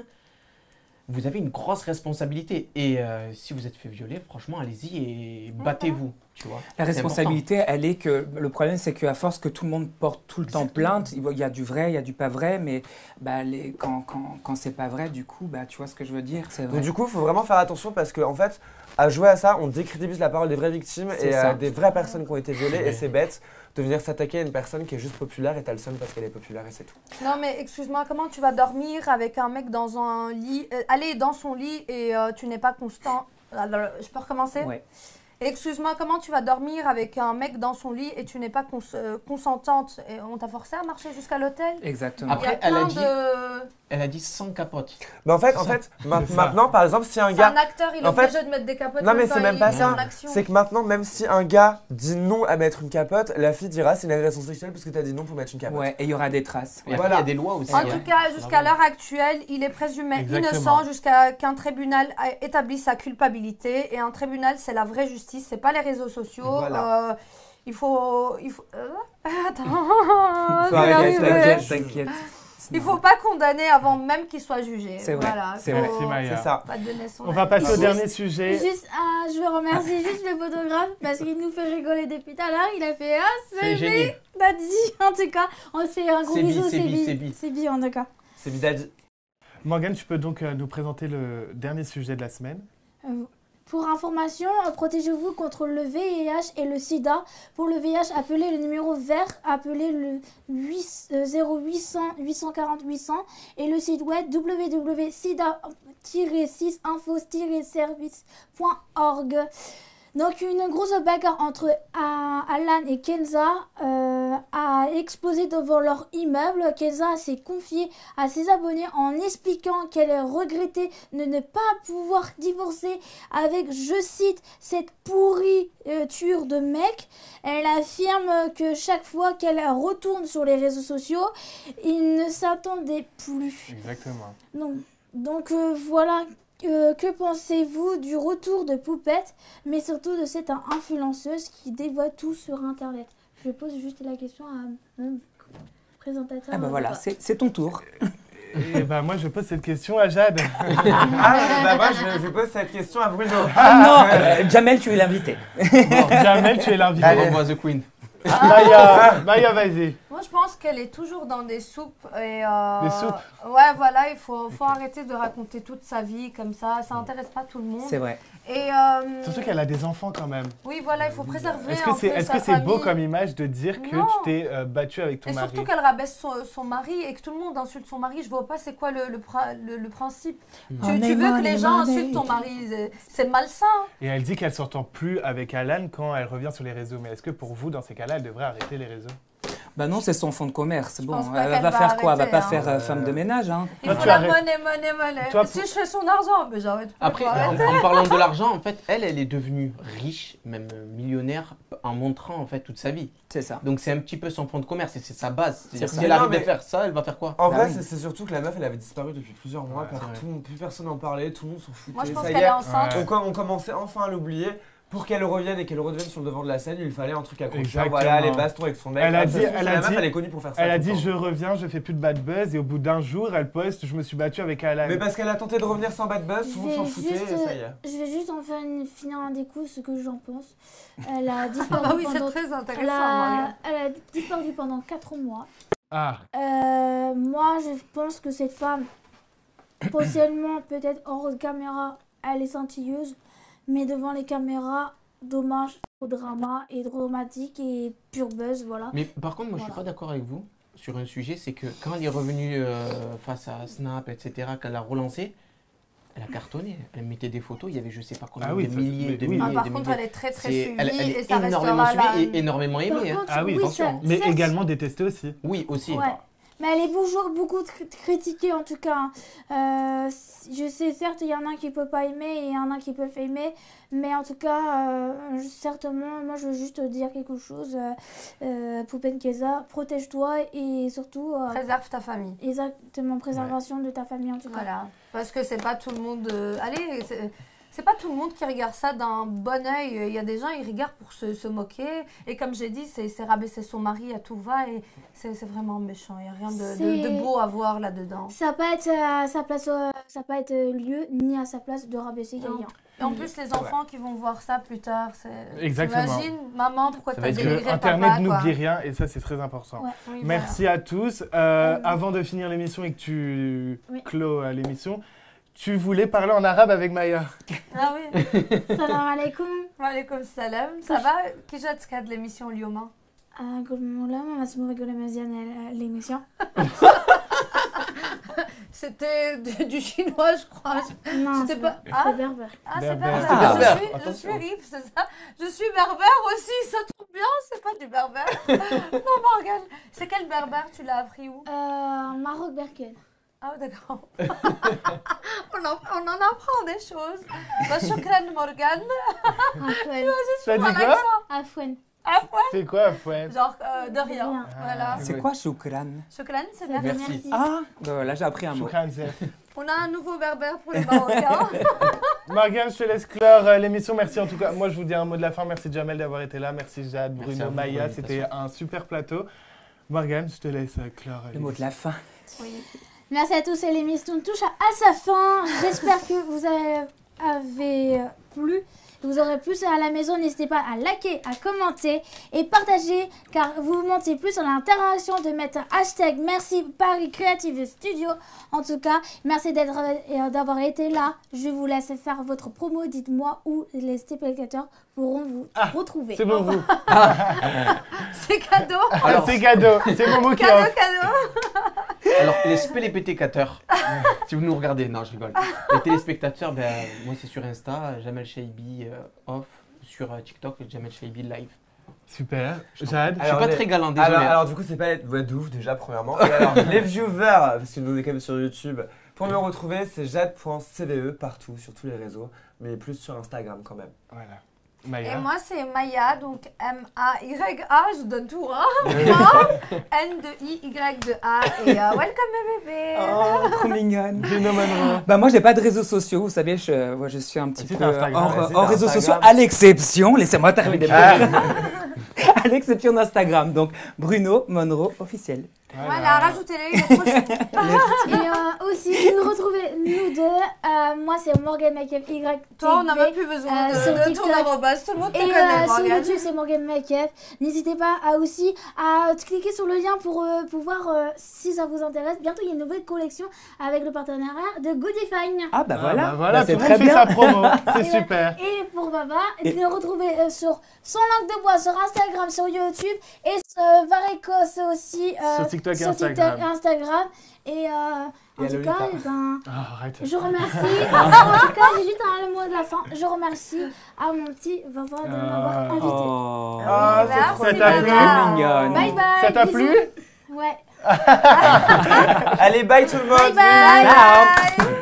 vous avez une grosse responsabilité. Et euh, si vous êtes fait violer, franchement, allez-y et battez-vous. Tu vois. La C'est responsabilité, elle est que le problème, c'est qu'à force que tout le monde porte tout le temps plainte, il y a du vrai, il y a du pas vrai, mais bah, les, quand, quand, quand c'est pas vrai, du coup, bah, tu vois ce que je veux dire, c'est vrai. Donc du coup, il faut vraiment faire attention parce qu'en en fait, à jouer à ça, on décrédibilise la parole des vraies victimes C'est et ça. euh, des vraies personnes qui ont été violées. Et c'est bête de venir s'attaquer à une personne qui est juste populaire et t'as le seum parce qu'elle est populaire et c'est tout. Non, mais excuse-moi, comment tu vas dormir avec un mec dans un lit, euh, aller dans son lit et euh, tu n'es pas constant. Alors, je peux recommencer? Ouais. Excuse-moi, comment tu vas dormir avec un mec dans son lit et tu n'es pas cons- euh, consentante? Et on t'a forcé à marcher jusqu'à l'hôtel? Exactement. Après, Il y a elle a plein dit- de... Elle a dit sans capote. Mais en fait, en Ça, fait ma- c'est ça. maintenant, par exemple, si un C'est gars... un acteur, il est en fait- obligé de mettre des capotes. Non mais quand c'est même il pas est ça, en action. c'est que maintenant même si un gars dit non à mettre une capote, la fille dira c'est une agression sexuelle parce que t'as dit non pour mettre une capote. Ouais, et il y aura des traces. Et après, Voilà. il y a des lois aussi. En hein. tout cas, jusqu'à l'heure actuelle, il est présumé Exactement. innocent jusqu'à qu'un tribunal a- établisse sa culpabilité. Et un tribunal, c'est la vraie justice, c'est pas les réseaux sociaux. Voilà. Euh, il faut... Il faut... euh, Attends, Faut je vais y arrêter, arriver. T'inquiète, t'inquiète. Il ne faut pas condamner avant même qu'il soit jugé. C'est vrai, Voilà, c'est faut vrai. Merci Maya. C'est ça. pas donner son On va avis. passer au Juste- dernier sujet. Juste, ah, je veux remercier juste le photographe parce qu'il nous fait rigoler depuis tout à l'heure. Il a fait ah, C'est c'est génial. bi, Daddy. En tout cas, on fait un gros C'est bi, bisou, c'est c'est bi, c'est bi. bi. C'est bi en tout cas. C'est Bidadi. Morgane, tu peux donc euh, nous présenter le dernier sujet de la semaine. Euh, Pour information, euh, protégez-vous contre le V I H et le sida. Pour le V I H, appelez le numéro vert, appelez le huit- euh, zéro huit cents huit cent quarante huit cents et le site web w w w point sida tiret six infos tiret service point org. Donc une grosse bagarre entre euh, Alan et Kenza euh, a explosé devant leur immeuble. Kenza s'est confiée à ses abonnés en expliquant qu'elle regrettait de ne pas pouvoir divorcer avec, je cite, cette pourriture de mec. Elle affirme que chaque fois qu'elle retourne sur les réseaux sociaux, il ne s'attendait plus. Exactement. Donc, donc euh, voilà. Euh, que pensez-vous du retour de Poupette, mais surtout de cette influenceuse qui dévoile tout sur Internet? Je pose juste la question à mon présentateur. Ah ben voilà, c'est c'est ton tour. Et ben moi je pose cette question à Jade. Ah, bah moi je, je pose cette question à Bruno. Ah non, euh, Jamel, tu es l'invité. Bon, Jamel, tu es l'invité. Allez, moi, The Queen. Maya, Maya, vas-y. Moi, je pense qu'elle est toujours dans des soupes. Et, euh, Des soupes. Ouais, voilà, il faut, faut arrêter de raconter toute sa vie comme ça. Ça n'intéresse pas tout le monde. C'est vrai. Et euh, Surtout qu'elle a des enfants quand même. oui, voilà, il faut préserver Est-ce que un c'est peu est-ce sa que c'est beau famille. comme image de dire que Non. tu t'es euh, battue avec ton Et mari? surtout qu'elle rabaisse son, son mari et que tout le monde insulte son mari. Je vois pas c'est quoi le, le, pra- le- le principe. Tu, tu Money, veux que money, les gens money. insultent ton mari. c'est- C'est malsain. Et elle dit qu'elle s'entend plus avec Alan quand elle revient sur les réseaux. Mais est-ce que pour vous, dans ces cas-là, elle devrait arrêter les réseaux? Bah non, c'est son fonds de commerce. Bon, pense pas elle qu'elle va va faire quoi? Elle va arrêter, pas hein. faire euh, femme de ménage, hein. Il Toi, faut tu la arrêtes. monnaie, monnaie, monnaie. Toi, Si je fais son argent, mais j'arrête pas. Après, faut en, arrêter. en parlant de l'argent, en fait, elle, elle est devenue riche, même millionnaire, en montrant en fait toute sa vie. C'est ça. Donc c'est un petit peu son fonds de commerce et c'est sa base. C'est-à-dire C'est si ça. elle Non, arrive mais- à faire ça, elle va faire quoi? En Bah vrai, oui. c'est- c'est surtout que la meuf, elle avait disparu depuis plusieurs mois Ouais, c'est partout, plus personne n'en parlait, tout le monde s'en foutait. Moi, je pense ça y qu'elle est. est enceinte. Ouais. On, com- on commençait enfin à l'oublier. Pour qu'elle revienne et qu'elle redevienne sur le devant de la scène, il fallait un truc accrocheur. Exactement. Voilà, les bastons avec son mec. Elle a Ah, dit- de toute façon, elle la a meuf, dit- elle est connue pour faire ça. Elle a tout le dit temps. je reviens, je fais plus de bad buzz et au bout d'un jour, elle poste je me suis battue avec Alan. Mais parce qu'elle a tenté de revenir sans bad buzz, Je tout le monde s'en vais foutait juste, et ça y est. Je vais juste en faire une, finir un des coups, ce que j'en pense. Elle a Ah disparu, bah oui, c'est pendant, très elle intéressant. a, Maria. elle a disparu pendant quatre mois. Ah, Euh, moi, je pense que cette femme, potentiellement, peut-être hors de caméra, elle est scintilleuse, mais devant les caméras, dommage, trop drama et dramatique et pur buzz, voilà. Mais par contre, moi je suis Voilà. pas d'accord avec vous sur un sujet, c'est que quand elle est revenue euh, face à Snap, et cetera, qu'elle a relancé, elle a cartonné. Elle mettait des photos, il y avait je sais pas combien Ah oui, de ça, milliers, mais de oui. milliers, Ah, par de contre, milliers. elle est très très C'est- suivie elle, elle et est ça énormément restera là. suivie et énormément Par aimée. hein. contre, Ah oui, oui, attention. ça- mais certes, également détestée aussi. Oui, aussi. Ouais. Mais elle est toujours beaucoup cr- critiquée en tout cas. Euh, je sais, certes, il y en a qui ne peuvent pas aimer et il y en a qui peuvent aimer. Mais en tout cas, euh, je- certainement, moi je veux juste dire quelque chose. Euh, euh, Poupette Keza, protège-toi et surtout, euh, Préserve ta famille. exactement, préservation de ta famille en tout cas. Voilà. Parce que c'est pas tout le monde. euh, Allez, c'est- c'est pas tout le monde qui regarde ça d'un bon œil. Il y a des gens, ils regardent pour se, se moquer. Et comme j'ai dit, c'est c'est rabaisser son mari à tout va. Et c'est c'est vraiment méchant. Il n'y a rien de, de- de C'est- beau à voir là-dedans. Ça n'a pas être à sa place, euh, ça n'a pas être lieu ni à sa place de rabaisser Non. quelqu'un. Et en plus, les enfants qui vont voir ça plus tard, c'est. Exactement. T'imagines, maman, pourquoi Ça t'as va être que dénigré Que papa, Internet quoi. n'oublie rien et ça c'est très important. Ouais. Oui, Merci à tous. Euh, Euh, Avant de finir l'émission et que tu Oui. clôt euh, l'émission, tu voulais parler en arabe avec Maya. voilà. Ah oui. Salam alaikum. Wa alaykoum salam. Ça va? Qui jette de l'émission Lyoma? أقول مولانا ما اسمه يقول مزيان l'émission. C'était du, du chinois, je crois. Non, C'était c'est pas- c'est Ah. berbère. Ah, c'est Berbère. berbère. Ah, je berbère. suis, je suis Attention. rive, c'est ça. Je suis berbère aussi, ça tombe bien, c'est pas du berbère. Non, Morgane, c'est quel berbère? Tu l'as appris où? Euh, Maroc Berken. Ah, d'accord. on, en, on en apprend des choses. Bah, shukran, Morgane. Afouane. Ça dit Voilà, quoi? Afouane. Ah, ouais. C'est quoi, Fouette? Genre, euh, de rien. rien. Voilà. C'est quoi Choukran? Shukran, c'est Ça veut bien. dire merci. Ah, bah, là j'ai appris un mot. Shukran, Zef. On a un nouveau berbère pour les Marocains. Morgane, je te laisse clore euh, l'émission. Merci en tout cas. Moi, je vous dis un mot de la fin. Merci Jamel d'avoir été là. Merci Jade, Merci Bruno, à vous pour Maya. l'invitation. C'était un super plateau. Morgane, je te laisse euh, clore. Le mot de la fin. Oui. Merci à tous et l'émission touche à, à sa fin. J'espère que vous avez, avez plu. Vous aurez plus à la maison, n'hésitez pas à liker, à commenter et partager car vous montez plus sur l'interaction de mettre un hashtag merci Paris Creative Studio. En tout cas, merci d'être euh, d'avoir été là. Je vous laisse faire votre promo. Dites-moi où les téléspectateurs pourront vous Ah, retrouver. C'est pour vous. C'est cadeau. Alors, c'est cadeau. C'est Momo qui Cadeau, offre. cadeau. Alors, les spélépitécateurs, si vous nous regardez, non, je rigole. Les téléspectateurs, ben, moi, c'est sur Insta, Jamel Chaibi euh, off, sur euh, TikTok, Jamel Chaibi live. Super. Jade. Je suis pas les- très galant, désolé. Alors, alors, du coup, c'est pas être ouais, de ouf déjà, premièrement. Et alors, les viewers, parce que nous on est quand même sur YouTube, pour me retrouver, c'est jade point c v e partout, sur tous les réseaux, mais plus sur Instagram quand même. Voilà. Et Maya. moi, c'est Maya, donc M A Y A, je donne tout, hein. N de I, Y de A, et euh, welcome mes bébés. Oh, trop mignonne. Gino Monroe. Bah moi j'ai pas de réseaux sociaux, vous savez, je, moi, je suis un petit Si, peu t'as Instagram. hors, Ouais, si, hors t'as réseaux sociaux, Instagram. à l'exception, laissez-moi terminer. Ah. À l'exception d'Instagram, donc Bruno Monroe officiel. Voilà, rajoutez-le, il est trop chou. Et euh, aussi, nous retrouvez nous deux. Euh, moi, c'est Morgan Makeup Y. Toi, on n'a même plus besoin Euh, de, sur de ton TikTok. arrobase, tout le monde te Et connaît, euh, sur Morgane. YouTube, c'est Morgan Makeup. N'hésitez pas à aussi à cliquer sur le lien pour euh, pouvoir, euh, si ça vous intéresse. Bientôt, il y a une nouvelle collection avec le partenariat de Goodifine. Ah bah Ah, voilà, bah voilà, Bah, c'est tout le très monde fait bien. sa promo. C'est Et ouais. super. Et pour Baba, Et- nous retrouvez euh, sur Son Langue de Bois, sur Instagram, sur YouTube et sur euh, Varicos aussi. euh, Sur TikTok et sur Instagram. TikTok, Instagram. Et, euh, en Et à tout Lolita. cas, eh ben, Ah, arrête. je remercie. En tout cas, j'ai juste un le mot de la fin. Je remercie à mon petit Baba de m'avoir Ah. invité. Oh. Ah, Merci, c'est trop- ça t'a plu Baba. mignonne. Bye bye. Ça t'a bisous. plu Ouais. Allez, bye tout le monde. Bye bye. Ciao.